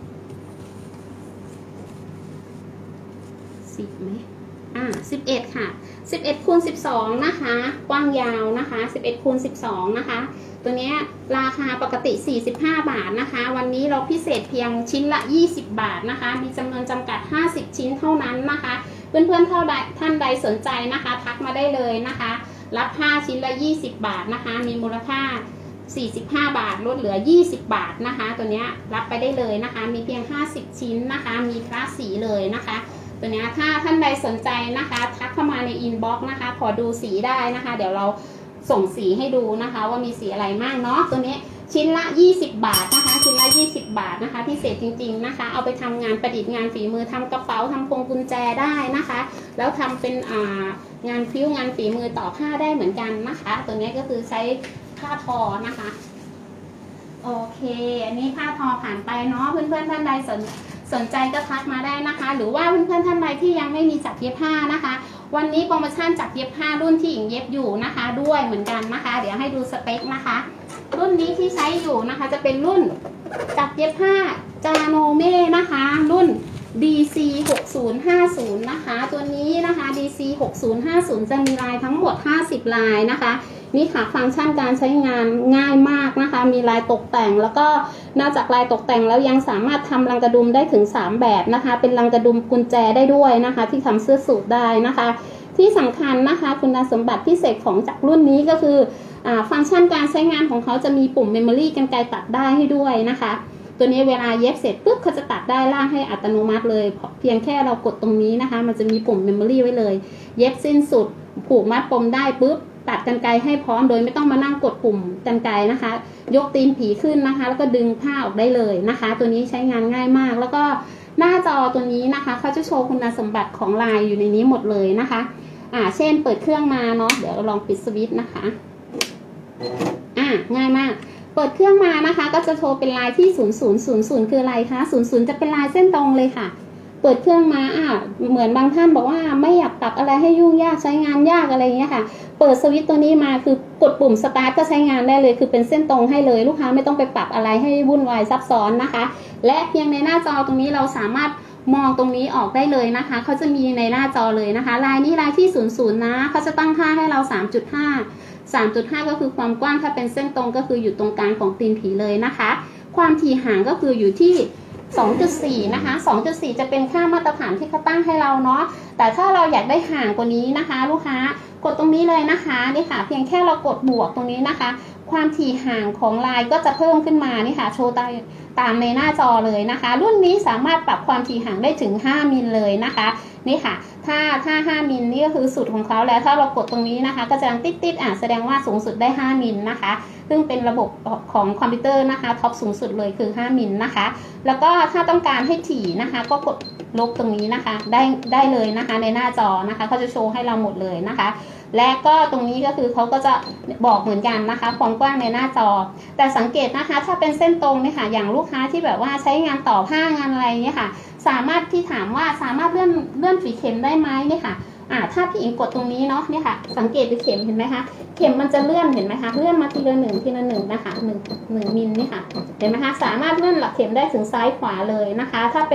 สิบไหมอ่าสิบเอ็ดค่ะสิบเอ็ดคูณสิบสองนะคะกว้างยาวนะคะสิบเอ็ดคูณสิบสองนะคะตัวนี้ราคาปกติสี่สิบห้าบาทนะคะวันนี้เราพิเศษเพียงชิ้นละยี่สิบบาทนะคะมีจำนวนจำกัดห้าสิบชิ้นเท่านั้นนะคะเพื่อนๆเท่าใดท่านใดสนใจนะคะทักมาได้เลยนะคะรับผ้าชิ้นละยี่สิบบาทนะคะมีมูลค่าสี่สิบห้าบาทลดเหลือยี่สิบบาทนะคะตัวนี้รับไปได้เลยนะคะมีเพียงห้าสิบชิ้นนะคะมีคลาสสีเลยนะคะตัวนี้ถ้าท่านใดสนใจนะคะทักเข้ามาในอินบ็อกซ์นะคะขอดูสีได้นะคะเดี๋ยวเราส่งสีให้ดูนะคะว่ามีสีอะไรมากเนาะตัวนี้ชิ้นละยี่สิบบาทนะคะชิ้นละยี่สิบบาทนะคะพิเศษจริงๆนะคะเอาไปทำงานประดิษฐ์งานฝีมือทำกระเป๋าทำพวงกุญแจได้นะคะแล้วทำเป็นอ่างานฟิ้วงานฝีมือต่อผ้าได้เหมือนกันนะคะตัวนี้ก็คือใช้ผ้าทอนะคะโอเคอันนี้ผ้าทอผ่านไปเนาะเพื่อนๆท่านใดสนสนใจก็ทักมาได้นะคะหรือว่าเพื่อนๆท่านใดที่ยังไม่มีจักรเย็บผ้านะคะวันนี้โปรโมชั่นจักรเย็บผ้ารุ่นที่หญิงเย็บอยู่นะคะด้วยเหมือนกันนะคะเดี๋ยวให้ดูสเปคนะคะรุ่นนี้ที่ใช้อยู่นะคะจะเป็นรุ่นจักรเย็บผ้าจาโนเม่นะคะรุ่น ดี ซี หกศูนย์ห้าศูนย์นะคะตัวนี้นะคะ ดี ซี หกศูนย์ห้าศูนย์จะมีลายทั้งหมดห้าสิบลายนะคะนี่ค่ะฟังก์ชันการใช้งานง่ายมากนะคะมีลายตกแต่งแล้วก็นอกจากลายตกแต่งแล้วยังสามารถทำรังกระดุมได้ถึงสามแบบนะคะเป็นรังกระดุมกุญแจได้ด้วยนะคะที่ทำเสื้อสูทได้นะคะที่สำคัญนะคะคุณสมบัติพิเศษของจากรุ่นนี้ก็คืออ่าฟังก์ชันการใช้งานของเขาจะมีปุ่มเมมโมรี่กรรไกรตัดได้ให้ด้วยนะคะตัวนี้เวลาเย็บเสร็จปุ๊บเขาจะตัดได้ล่างให้อัตโนมัติเลยเพียงแค่เรากดตรงนี้นะคะมันจะมีปุ่มเมมโมรี่ไว้เลยเย็บสิ้นสุดผูกมัดปมได้ปุ๊บตัดกรรไกรให้พร้อมโดยไม่ต้องมานั่งกดปุ่มกรรไกรนะคะยกตีนผีขึ้นนะคะแล้วก็ดึงผ้าออกได้เลยนะคะตัวนี้ใช้งานง่ายมากแล้วก็หน้าจอตัวนี้นะคะเขาจะโชว์คุณสมบัติของลายอยู่ในนี้หมดเลยนะคะอ่าเช่นเปิดเครื่องมาเนาะเดี๋ยวลองปิดสวิตช์นะคะอ่าง่ายมากเปิดเครื่องมานะคะก็จะโชว์เป็นลายที่ศูนย์ ศูนย์ ศูนย์ ศูนย์คืออะไรคะศูนย์ ศูนย์จะเป็นลายเส้นตรงเลยค่ะเปิดเครื่องมาอ่าเหมือนบางท่านบอกว่าไม่อยากปรับอะไรให้ยุ่งยากใช้งานยากอะไรอย่างเงี้ยค่ะเปิดสวิตช์ตัวนี้มาคือกดปุ่มสตาร์ทก็ใช้งานได้เลยคือเป็นเส้นตรงให้เลยลูกค้าไม่ต้องไปปรับอะไรให้วุ่นวายซับซ้อนนะคะและเพียงในหน้าจอตรงนี้เราสามารถมองตรงนี้ออกได้เลยนะคะเขาจะมีในหน้าจอเลยนะคะลายนี้ลายที่ศูนย์ ศูนย์นะเขาจะตั้งค่าให้เรา สามจุดห้า สามจุดห้า ก็คือความกว้างถ้าเป็นเส้นตรงก็คืออยู่ตรงกลางของตีนผีเลยนะคะความถี่ห่างก็คืออยู่ที่สองจุดสี่ นะคะ สองจุดสี่ จะเป็นค่ามาตรฐานที่เขาตั้งให้เราเนาะแต่ถ้าเราอยากได้ห่างกว่านี้นะคะลูกค้ากดตรงนี้เลยนะคะนี่ค่ะเพียงแค่เรากดบวกตรงนี้นะคะความถี่ห่างของลายก็จะเพิ่มขึ้นมานี่ค่ะโชว์ตามในหน้าจอเลยนะคะรุ่นนี้สามารถปรับความถี่ห่างได้ถึงห้ามิลเลยนะคะนี่ค่ะถ้าถ้าห้ามิลนี่ก็คือสุดของเขาแล้วถ้าเรากดตรงนี้นะคะก็จะติดติดอ่ะแสดงว่าสูงสุดได้ห้ามิลนะคะซึ่งเป็นระบบของคอมพิวเตอร์นะคะท็อปสูงสุดเลยคือห้ามิลนะคะแล้วก็ถ้าต้องการให้ถี่นะคะก็กดลบตรงนี้นะคะได้ได้เลยนะคะในหน้าจอนะคะเขาจะโชว์ให้เราหมดเลยนะคะและก็ตรงนี้ก็คือเขาก็จะบอกเหมือนกันนะคะความกว้างในหน้าจอแต่สังเกตนะคะถ้าเป็นเส้นตรงเนี่ยค่ะอย่างลูกค้าที่แบบว่าใช้งานต่อผ้างานอะไรเนี่ยค่ะสามารถที่ถามว่าสามารถเลื่อนเลื่อนฝีเข็มได้ไหมเนี่ยค่ะอ่าถ้าพี่อิงกดตรงนี้เนาะเนี่ยค่ะสังเกตดูเข็มเห็นไหมคะเข็มมันจะเลื่อนเห็นไหมคะเลื่อนมาทีละหนึ่งทีละหนึ่งนะคะหนึ่งหนึ่งมิลนี่ค่ะเห็นไหมคะสามารถเลื่อนหลักเข็มได้ถึงซ้ายขวาเลยนะคะถ้าเป็น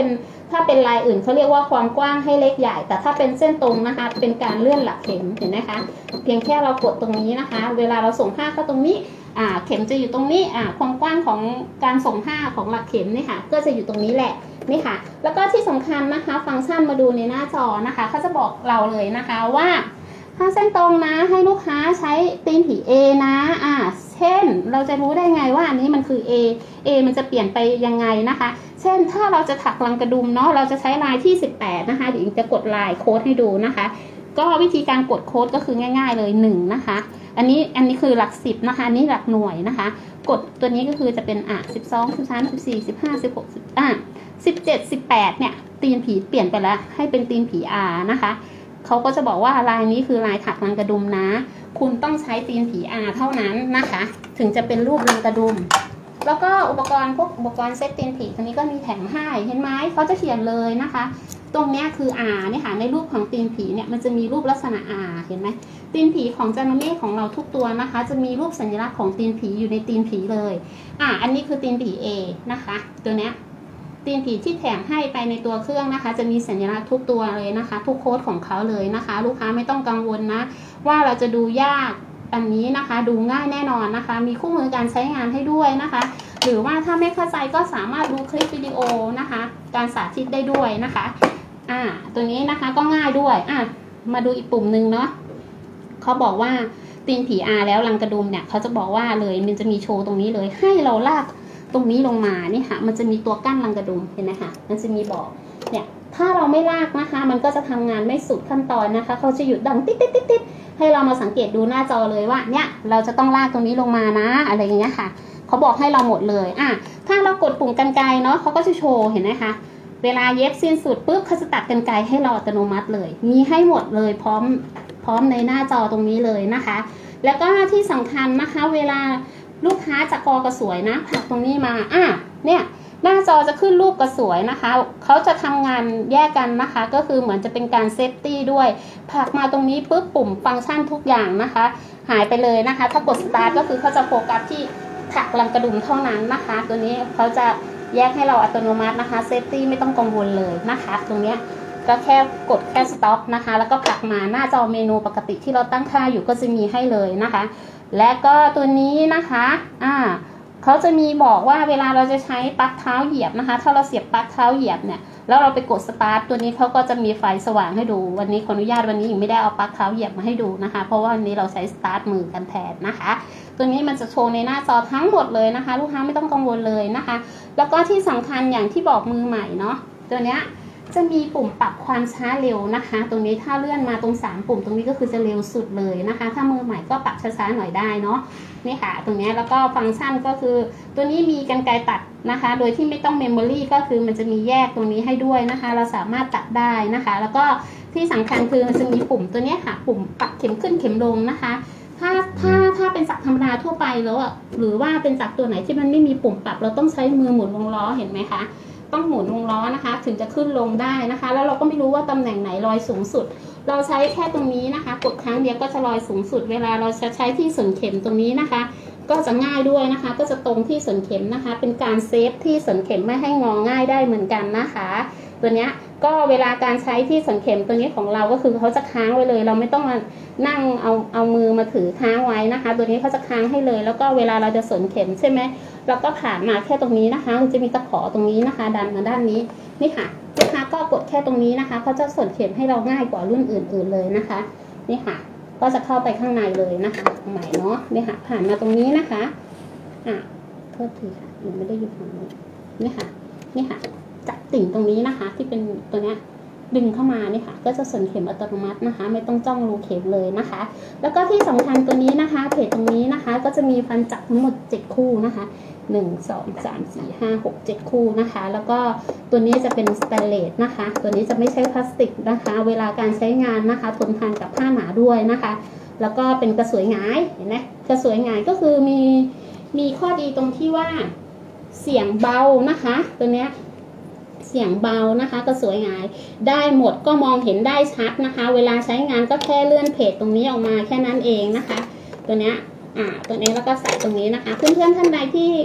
ถ้าเป็นลายอื่นเขาเรียกว่าความกว้างให้เล็กใหญ่แต่ถ้าเป็นเส้นตรงนะคะเป็นการเลื่อนหลักเข็มเห็นไหมคะเพียงแค่เรากดตรงนี้นะคะเวลาเราส่งผ้าเข้าตรงนี้อ่าเข็มจะอยู่ตรงนี้อ่าความกว้างของการส่งผ้าของหลักเข็มนี่ค่ะก็จะอยู่ตรงนี้แหละนี่ค่ะแล้วก็ที่สำคัญนะคะฟังก์ชันมาดูในหน้าจอนะคะเขาจะบอกเราเลยนะคะว่าถ้าเส้นตรงนะให้ลูกค้าใช้ตีนผี A นะอ่าเช่นเราจะรู้ได้ไงว่าอันนี้มันคือ A A มันจะเปลี่ยนไปยังไงนะคะเช่นถ้าเราจะถักลังกระดุมเนาะเราจะใช้ลายที่สิบแปดนะคะเดี๋ยวจะกดลายโค้ดให้ดูนะคะก็วิธีการกดโค้ดก็คือง่ายๆเลยหนึ่งนะคะอันนี้อันนี้คือหลักสิบนะคะอันนี้หลักหน่วยนะคะกดตัวนี้ก็คือจะเป็นอ่ะสิบสอง สิบสาม สิบสี่ สิบห้า สิบหก สิบอ่ะสิบเจ็ด สิบแปดเนี่ยตีนผีเปลี่ยนไปแล้วให้เป็นตีนผี R นะคะเขาก็จะบอกว่าลายนี้คือลายถักลังกระดุมนะคุณต้องใช้ตีนผี R เท่านั้นนะคะถึงจะเป็นรูปลังกระดุมแล้วก็อุปกรณ์พวกอุปกรณ์เซตตีนผีตรงนี้ก็มีแถมให้เห็นไหมเขาจะเขียนเลยนะคะตรงนี้คือ R เนี่ยค่ะในรูปของตีนผีเนี่ยมันจะมีรูปลักษณะ R เห็นไหมตีนผีของจานุเม่ของเราทุกตัวนะคะจะมีรูปสัญลักษณ์ของตีนผีอยู่ในตีนผีเลยอ่าอันนี้คือตีนผี A นะคะตัวเนี้ยตีนผีที่แถมให้ไปในตัวเครื่องนะคะจะมีสัญลักษณ์ทุกตัวเลยนะคะทุกโค้ดของเขาเลยนะคะลูกค้าไม่ต้องกังวลนะว่าเราจะดูยากอันนี้นะคะดูง่ายแน่นอนนะคะมีคู่มือการใช้งานให้ด้วยนะคะหรือว่าถ้าไม่เข้าใจก็สามารถดูคลิปวิดีโอนะคะการสาธิตได้ด้วยนะคะอ่าตัวนี้นะคะก็ง่ายด้วยอ่ะมาดูอีกปุ่มหนึ่งเนาะเขาบอกว่าตีนผี R แล้วลังกระดุมเนี่ยเขาจะบอกว่าเลยมันจะมีโชว์ตรงนี้เลยให้เราลากตรงนี้ลงมานี่ค่ะมันจะมีตัวกั้นลังกระดุมเห็นไหมคะมันจะมีบอกเนี่ยถ้าเราไม่ลากนะคะมันก็จะทำงานไม่สุดขั้นตอนนะคะเขาจะหยุดดังติ๊ดติ๊ดติ๊ดติ๊ดให้เรามาสังเกตดูหน้าจอเลยว่าเนี่ยเราจะต้องลากตรงนี้ลงมานะอะไรอย่างเงี้ยค่ะเขาบอกให้เราหมดเลยอ่ะถ้าเรากดปุ่มกรรไกรเนาะเขาก็จะโชว์เห็นไหมคะเวลาเย็บสิ้นสุดปุ๊บเขาจะตัดกรรไกรให้เราอัตโนมัติเลยมีให้หมดเลยพร้อมพร้อมในหน้าจอตรงนี้เลยนะคะแล้วก็ที่สำคัญนะคะเวลาลูกค้าจะกอกระสวยนะผักตรงนี้มาอ่ะเนี่ยหน้าจอจะขึ้นรูปกระสวยนะคะเขาจะทำงานแยกกันนะคะก็คือเหมือนจะเป็นการเซฟตี้ด้วยผักมาตรงนี้ปุ๊บปุ่มฟังก์ชันทุกอย่างนะคะหายไปเลยนะคะถ้ากดสตาร์ทก็คือเขาจะโฟกัสที่ถักลังกระดุมเท่านั้นนะคะตัวนี้เขาจะแยกให้เราอัตโนมัตินะคะเซฟตี้ไม่ต้องกังวลเลยนะคะตรงนี้ก็แค่กดแค่สต็อปนะคะแล้วก็ผลักมาหน้าจอเมนูปกติที่เราตั้งค่าอยู่ก็จะมีให้เลยนะคะและก็ตัวนี้นะคะอ่าเขาจะมีบอกว่าเวลาเราจะใช้ปลั๊กเท้าเหยียบนะคะถ้าเราเสียบปลั๊กเท้าเหยียบเนี่ยแล้วเราไปกดสตาร์ทตัวนี้เขาก็จะมีไฟสว่างให้ดูวันนี้ขออนุญาตวันนี้ยังไม่ได้เอาปลั๊กเท้าเหยียบมาให้ดูนะคะเพราะว่าวันนี้เราใช้สตาร์ทมือกันแทนนะคะตัวนี้มันจะโชว์ในหน้าจอทั้งหมดเลยนะคะลูกค้าไม่ต้องกังวลเลยนะคะแล้วก็ที่สำคัญอย่างที่บอกมือใหม่เนาะตัวเนี้ยจะมีปุ่มปรับความช้าเร็วนะคะตรงนี้ถ้าเลื่อนมาตรงสามปุ่มตรงนี้ก็คือจะเร็วสุดเลยนะคะถ้ามือใหม่ก็ปรับช้าๆหน่อยได้เนาะนี่ค่ะตรงนี้แล้วก็ฟังก์ชันก็คือตัวนี้มีกรรไกรตัดนะคะโดยที่ไม่ต้องเมมโมรี่ก็คือมันจะมีแยกตรงนี้ให้ด้วยนะคะเราสามารถตัดได้นะคะแล้วก็ที่สำคัญคือมันจะมีปุ่มตัวนี้ค่ะปุ่มปรับเข็มขึ้นเข็มลงนะคะถ้าถ้าถ้าเป็นจักรธรรมดาทั่วไปแล้วอ่ะหรือว่าเป็นจักรตัวไหนที่มันไม่มีปุ่มปรับเราต้องใช้มือหมุนวงล้อเห็นไหมคะต้องหมุนวงล้อนะคะถึงจะขึ้นลงได้นะคะแล้วเราก็ไม่รู้ว่าตำแหน่งไหนลอยสูงสุดเราใช้แค่ตรงนี้นะคะกดครั้งเดียวก็จะลอยสูงสุดเวลาเราจะใช้ที่ส่วนเข็มตรงนี้นะคะก็จะง่ายด้วยนะคะก็จะตรงที่ส่วนเข็มนะคะเป็นการเซฟที่ส่วนเข็มไม่ให้งอง่ายได้เหมือนกันนะคะตัวเนี้ยก็เวลาการใช้ที่ส่วนเข็มตัวนี้ของเราก็คือเขาจะค้างไว้เลยเราไม่ต้องมานั่งเอาเอามือมาถือค้างไว้นะคะตัวนี้เขาจะค้างให้เลยแล้วก็เวลาเราจะสนเข็มใช่ไหมเราก็ผ่านมาแค่ตรงนี้นะคะมันจะมีตะขอตรงนี้นะคะดันมาด้านนี้นี่ค่ะลูกค้าก็กดแค่ตรงนี้นะคะเขาจะสนเข็มให้เราง่ายกว่ารุ่นอื่นๆเลยนะคะนี่ค่ะก็จะเข้าไปข้างในเลยนะคะใหม่เนาะนี่ค่ะผ่านมาตรงนี้นะคะอ่ะโทษทีค่ะยังไม่ได้อยู่ฝั่งนี้นี่ค่ะนี่ค่ะจับติ่งตรงนี้นะคะที่เป็นตัวเนี้ยดึงเข้ามานี่ค่ะก็จะสนเข็มอัตโนมัตินะคะไม่ต้องจ้องรูเข็มเลยนะคะแล้วก็ที่สำคัญตัวนี้นะคะเพจตรงนี้นะคะก็จะมีฟันจักรทั้งหมดเจ็ดคู่นะคะหนึ่ง สอง สาม สี่ ห้า หก เจ็ดคู่นะคะแล้วก็ตัวนี้จะเป็นสแตนเลสนะคะตัวนี้จะไม่ใช่พลาสติกนะคะเวลาการใช้งานนะคะทนทานกับผ้าหนาด้วยนะคะแล้วก็เป็นกระสวยหงายเห็นไหมกระสวยหงายก็คือมีมีข้อดีตรงที่ว่าเสียงเบานะคะตัวเนี้ยเสียงเบานะคะก็สวยงามได้หมดก็มองเห็นได้ชัดนะคะเวลาใช้งานก็แค่เลื่อนเพจตรงนี้ออกมาแค่นั้นเองนะคะตัวเนี้ยอ่าตัวนี้แล้วก็ใส่ตรงนี้นะคะเพื่อนๆท่านใดที่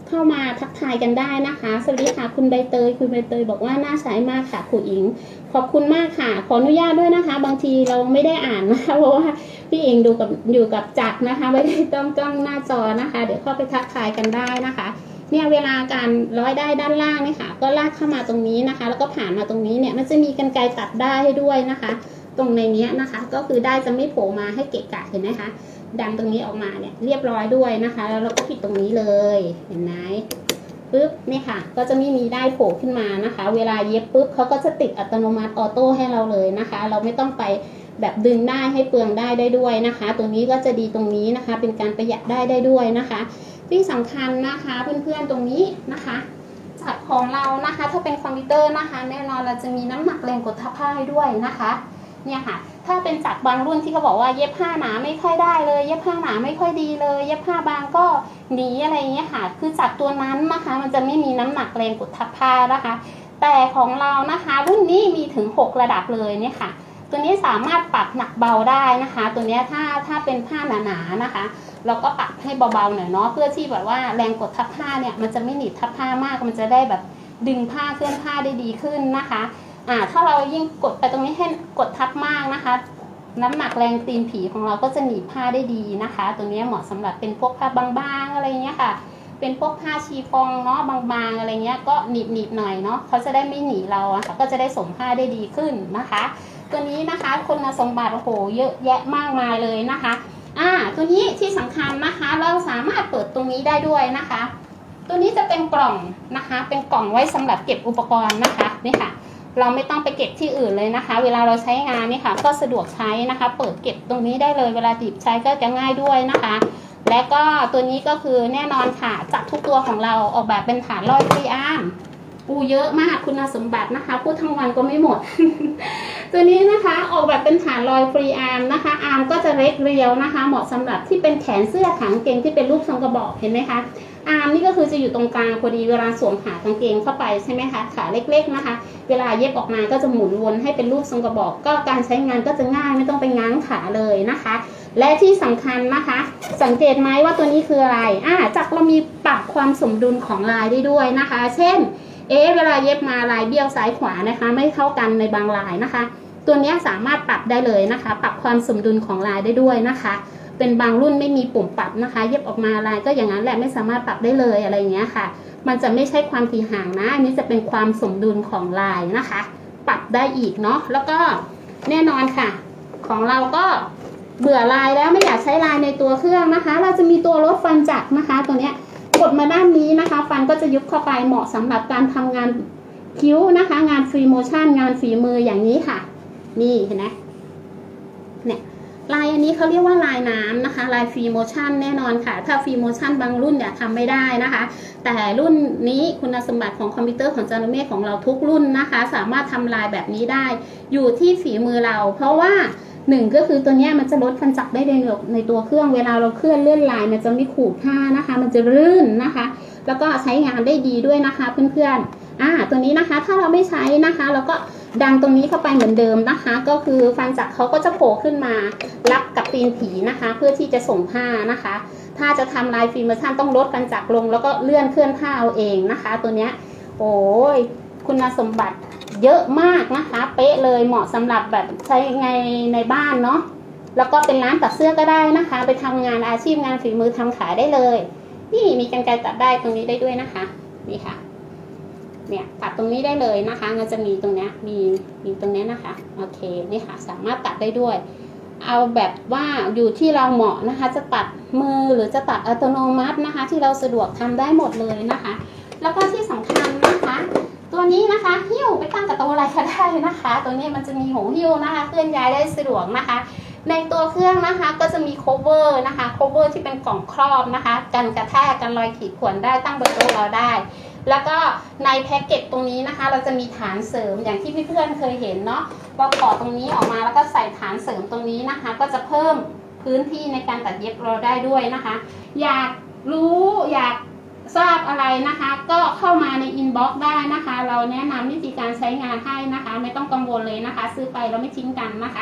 เข้ามาทักทายกันได้นะคะสวัสดีค่ะคุณใบเตยคุณใบเตยบอกว่าน่าใช้มากค่ะครูอิงขอบคุณมากค่ะขออนุญาตด้วยนะคะบางทีเราไม่ได้อ่านนะคะเพราะว่าพี่อิงดูกับอยู่กับจักรนะคะไม่ได้ต้องจ้องหน้าจอนะคะเดี๋ยวเข้าไปทักทายกันได้นะคะเนี่ยเวลาการร้อยได้ด้านล่างนี่ค่ะก็ลากเข้ามาตรงนี้นะคะแล้วก็ผ่านมาตรงนี้เนี่ยมันจะมีกรรไกรตัดได้ให้ด้วยนะคะตรงในนี้นะคะก็คือได้จะไม่โผล่มาให้เกะกะเห็นไหมคะดันตรงนี้ออกมาเนี่ยเรียบร้อยด้วยนะคะแล้วเราก็ปิดตรงนี้เลยเห็นไหมปึ๊บนี่ค่ะก็จะไม่มีได้โผล่ขึ้นมานะคะเวลาเย็บปุ๊บเขาก็จะติดอัตโนมัติออโต้ให้เราเลยนะคะเราไม่ต้องไปแบบดึงได้ให้เปลืองได้ได้ด้วยนะคะตรงนี้ก็จะดีตรงนี้นะคะเป็นการประหยัดได้ได้ด้วยนะคะที่สำคัญนะคะเพื่อนๆตรงนี้นะคะจักรของเรานะคะถ้าเป็นคอมพิวเตอร์นะคะแน่นอนเราจะมีน้ำหนักแรงกดทับผ้าให้ด้วยนะคะเนี่ยค่ะถ้าเป็นจักรบางรุ่นที่เขาบอกว่าเย็บผ้าหนาไม่ค่อยได้เลยเย็บผ้าหนาไม่ค่อยดีเลยเย็บผ้าบางก็หนีอะไรเงี้ยค่ะคือจักรตัวนั้นนะคะมันจะไม่มีน้ำหนักแรงกดทับผ้านะคะแต่ของเรานะคะรุ่นนี้มีถึงหกระดับเลยเนี่ยค่ะตัวนี้สามารถปรับหนักเบาได้นะคะตัวนี้ถ้าถ้าเป็นผ้าหนาๆนะคะเราก็ปรับให้เบาๆหน่อยเนาะเพื่อที่แบบว่าแรงกดทับผ้าเนี่ยมันจะไม่หนีบทับผ้ามากมันจะได้แบบดึงผ้าเคลื่อนผ้าได้ดีขึ้นนะคะอ่าถ้าเรายิ่งกดไปตรงนี้ให้กดทับมากนะคะน้ำหนักแรงตีนผีของเราก็จะหนีบผ้าได้ดีนะคะตัวนี้เหมาะสำหรับเป็นพวกผ้าบางๆอะไรเงี้ยค่ะเป็นพวกผ้าชีฟองเนาะบางๆอะไรเงี้ยก็หนีบหนีบหน่อยเนาะเขาจะได้ไม่หนีเราอะค่ะก็จะได้สมผ้าได้ดีขึ้นนะคะตัวนี้นะคะคุณสมบัติโอ้โหเยอะแยะมากมายเลยนะคะอ่าตัวนี้ที่สำคัญนะคะเราสามารถเปิดตรงนี้ได้ด้วยนะคะตัวนี้จะเป็นกล่องนะคะเป็นกล่องไว้สำหรับเก็บอุปกรณ์นะคะนี่ค่ะเราไม่ต้องไปเก็บที่อื่นเลยนะคะเวลาเราใช้งานนี่ค่ะก็สะดวกใช้นะคะเปิดเก็บตรงนี้ได้เลยเวลาดิบใช้ก็จะง่ายด้วยนะคะและก็ตัวนี้ก็คือแน่นอนค่ะจักรทุกตัวของเราออกแบบเป็นฐานลอยฟรีอาร์มปูเยอะมากคุณสมบัตินะคะพูดทั้งวันก็ไม่หมด ตัวนี้นะคะออกแบบเป็นฐานลอยฟรีอาร์มนะคะอาร์มก็จะเล็กเรียวนะคะเหมาะสำหรับที่เป็นแขนเสื้อขากางเกงที่เป็นรูปทรงกระบอกเห็นไหมคะอาร์มนี่ก็คือจะอยู่ตรงกลางพอดีเวลาสวมขากางเกงเข้าไปใช่ไหมคะขาเล็กๆนะคะเวลาเย็บออกมาก็จะหมุนวนให้เป็นรูปทรงกระบอกก็การใช้งานก็จะง่ายไม่ต้องไปง้างขาเลยนะคะและที่สำคัญนะคะสังเกตไหมว่าตัวนี้คืออะไรอ่าจักรเรามีปรับความสมดุลของลายได้ด้วยนะคะเช่นเอ๊เวลาเย็บมาลายเบี้ยวซ้ายขวานะคะไม่เท่ากันในบางลายนะคะตัวนี้สามารถปรับได้เลยนะคะปรับความสมดุลของลายได้ด้วยนะคะเป็นบางรุ่นไม่มีปุ่มปรับนะคะเย็บออกมาลายก็อย่างนั้นแหละไม่สามารถปรับได้เลยอะไรเงี้ยค่ะมันจะไม่ใช่ความถี่ห่างนะอันนี้จะเป็นความสมดุลของลายนะคะปรับได้อีกเนาะแล้วก็แน่นอนค่ะของเราก็เบื่อลายแล้วไม่อยากใช้ลายในตัวเครื่องนะคะเราจะมีตัวลดฟันจักรนะคะตัวเนี้ยกดมาด้านนี้นะคะฟันก็จะยุบเข้าไปเหมาะสำหรับการทำงานคิ้วนะคะงานฟรีโมชั่นงานฝีมืออย่างนี้ค่ะนี่เห็นไหมเนี่ยลายอันนี้เขาเรียกว่าลายน้ำนะคะลายฟรีโมชั่นแน่นอนค่ะถ้าฟรีโมชั่นบางรุ่นเนี่ยทำไม่ได้นะคะแต่รุ่นนี้คุณสมบัติของคอมพิวเตอร์ของจารุเมฆของเราทุกรุ่นนะคะสามารถทำลายแบบนี้ได้อยู่ที่ฝีมือเราเพราะว่าหนึ่งก็คือตัวนี้มันจะลดฟันจักรได้ในในตัวเครื่องเวลาเราเคลื่อนเลื่อนลายมันจะไม่ขูดผ้านะคะมันจะลื่นนะคะแล้วก็ใช้งานได้ดีด้วยนะคะเพื่อนๆอ่าตัวนี้นะคะถ้าเราไม่ใช้นะคะเราก็ดังตรงนี้เข้าไปเหมือนเดิมนะคะก็คือฟันจักรเขาก็จะโผล่ขึ้นมารับกับตีนผีนะคะเพื่อที่จะส่งผ้านะคะถ้าจะทำลายฟิล์มชั่นต้องลดฟันจักรลงแล้วก็เลื่อนเคลื่อนผ้าเอาเองนะคะตัวเนี้ยโอ้ยคุณสมบัติเยอะมากนะคะเป๊ะเลยเหมาะสำหรับแบบใช้ไงในบ้านเนาะแล้วก็เป็นร้านตัดเสื้อก็ได้นะคะไปทำงานอาชีพงานฝีมือทำขายได้เลยนี่มีกรรไกรตัดได้ตรงนี้ได้ด้วยนะคะนี่ค่ะเนี่ยตัดตรงนี้ได้เลยนะคะมันจะมีตรงนี้มีมีตรงนี้นะคะโอเคนี่ค่ะสามารถตัดได้ด้วยเอาแบบว่าอยู่ที่เราเหมาะนะคะจะตัดมือหรือจะตัดอัตโนมัตินะคะที่เราสะดวกทำได้หมดเลยนะคะแล้วก็ที่สำคัญนะคะตัวนี้นะคะหิ้วไปตั้งกับตัวอะไรก็ได้นะคะตัวนี้มันจะมีหูหิ้วนะคะเคลื่อนย้ายได้สะดวกนะคะในตัวเครื่องนะคะก็จะมี cover นะคะ cover ที่เป็นกล่องครอบนะคะกันกระแทกกันรอยขีดข่วนได้ตั้งบนโต๊ะเราได้แล้วก็ในแพ็กเกจตรงนี้นะคะเราจะมีฐานเสริมอย่างที่เพื่อนๆเคยเห็นเนาะเราต่อตรงนี้ออกมาแล้วก็ใส่ฐานเสริมตรงนี้นะคะก็จะเพิ่มพื้นที่ในการตัดเย็บเราได้ด้วยนะคะอยากรู้อยากทราบอะไรนะคะก็เข้ามาในอินบ็อกซ์ได้นะคะเราแนะนำวิธีการใช้งานให้นะคะไม่ต้องกังวลเลยนะคะซื้อไปเราไม่ทิ้งกันนะคะ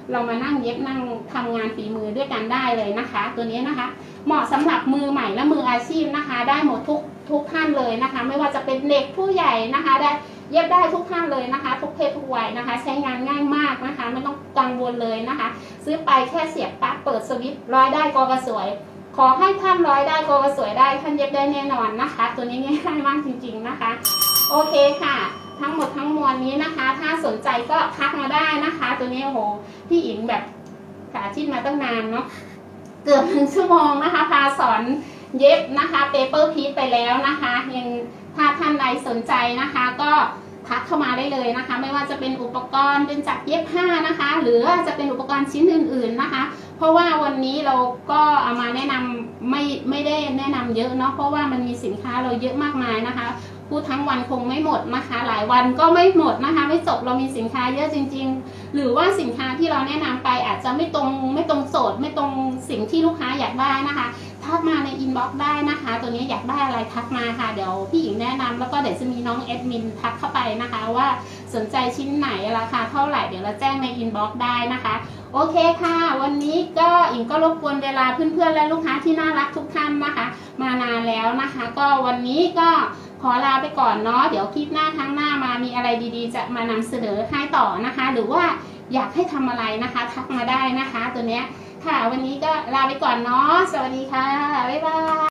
เรามานั่งเย็บนั่งทำงานฝีมือด้วยกันได้เลยนะคะ ตัวนี้นะคะเหมาะสำหรับมือใหม่และมืออาชีพนะคะ ได้หมดทุกทุกท่านเลยนะคะ ไม่ว่าจะเป็นเด็กผู้ใหญ่นะคะได้เย็บได้ทุกท่านเลยนะคะ ทุกเพศทุกวัยนะคะ ใช้งานง่ายมากนะคะ ไม่ต้องกังวลเลยนะคะ ซื้อไปแค่เสียบปลั๊กเปิดสวิตช์ร้อยได้กอกระสวยขอให้ท่านร้อยได้กอกระสวยได้ท่านเย็บได้แน่นอนนะคะ ตัวนี้ง่ายมากจริงๆนะคะโอเคค่ะทั้งหมดทั้งมวลนี้นะคะ ถ้าสนใจก็ทักมาได้นะคะ ตัวนี้โอ้โหพี่อิงแบบสาธิตมาตั้งนานเนาะเกือบหนึ่งชั่วโมงนะคะพาสอนเย็บนะคะเปเปอร์พีซไปแล้วนะคะยังถ้าท่านใดสนใจนะคะก็ทักเข้ามาได้เลยนะคะไม่ว่าจะเป็นอุปกรณ์เป็นจักรเย็บผ้านะคะหรือจะเป็นอุปกรณ์ชิ้นอื่นๆนะคะเพราะว่าวันนี้เราก็เอามาแนะนำไม่ไม่ได้แนะนำเยอะเนาะเพราะว่ามันมีสินค้าเราเยอะมากมายนะคะพูดทั้งวันคงไม่หมดนะคะหลายวันก็ไม่หมดนะคะไม่จบเรามีสินค้าเยอะจริงๆหรือว่าสินค้าที่เราแนะนำไปอาจจะไม่ตรงไม่ตรงโจทย์ไม่ตรงสิ่งที่ลูกค้าอยากได้นะคะทักมาในอินบ็อกซ์ได้นะคะตัวนี้อยากได้อะไรทักมาค่ะเดี๋ยวพี่หญิงแนะนำแล้วก็เดี๋ยวจะมีน้องแอดมินทักเข้าไปนะคะว่าสนใจชิ้นไหนราคาเท่าไหร่เดี๋ยวเราแจ้งในอินบ็อกซ์ได้นะคะโอเคค่ะวันนี้ก็อิงก็รบกวนเวลาเพื่อนๆและลูกค้าที่น่ารักทุกท่านนะคะมานานแล้วนะคะก็วันนี้ก็ขอลาไปก่อนเนาะเดี๋ยวคลิปหน้าครั้งหน้ามามีอะไรดีๆจะมานำเสนอให้ต่อนะคะหรือว่าอยากให้ทำอะไรนะคะทักมาได้นะคะตัวเนี้ยค่ะวันนี้ก็ลาไปก่อนเนาะสวัสดีค่ะบ๊ายบาย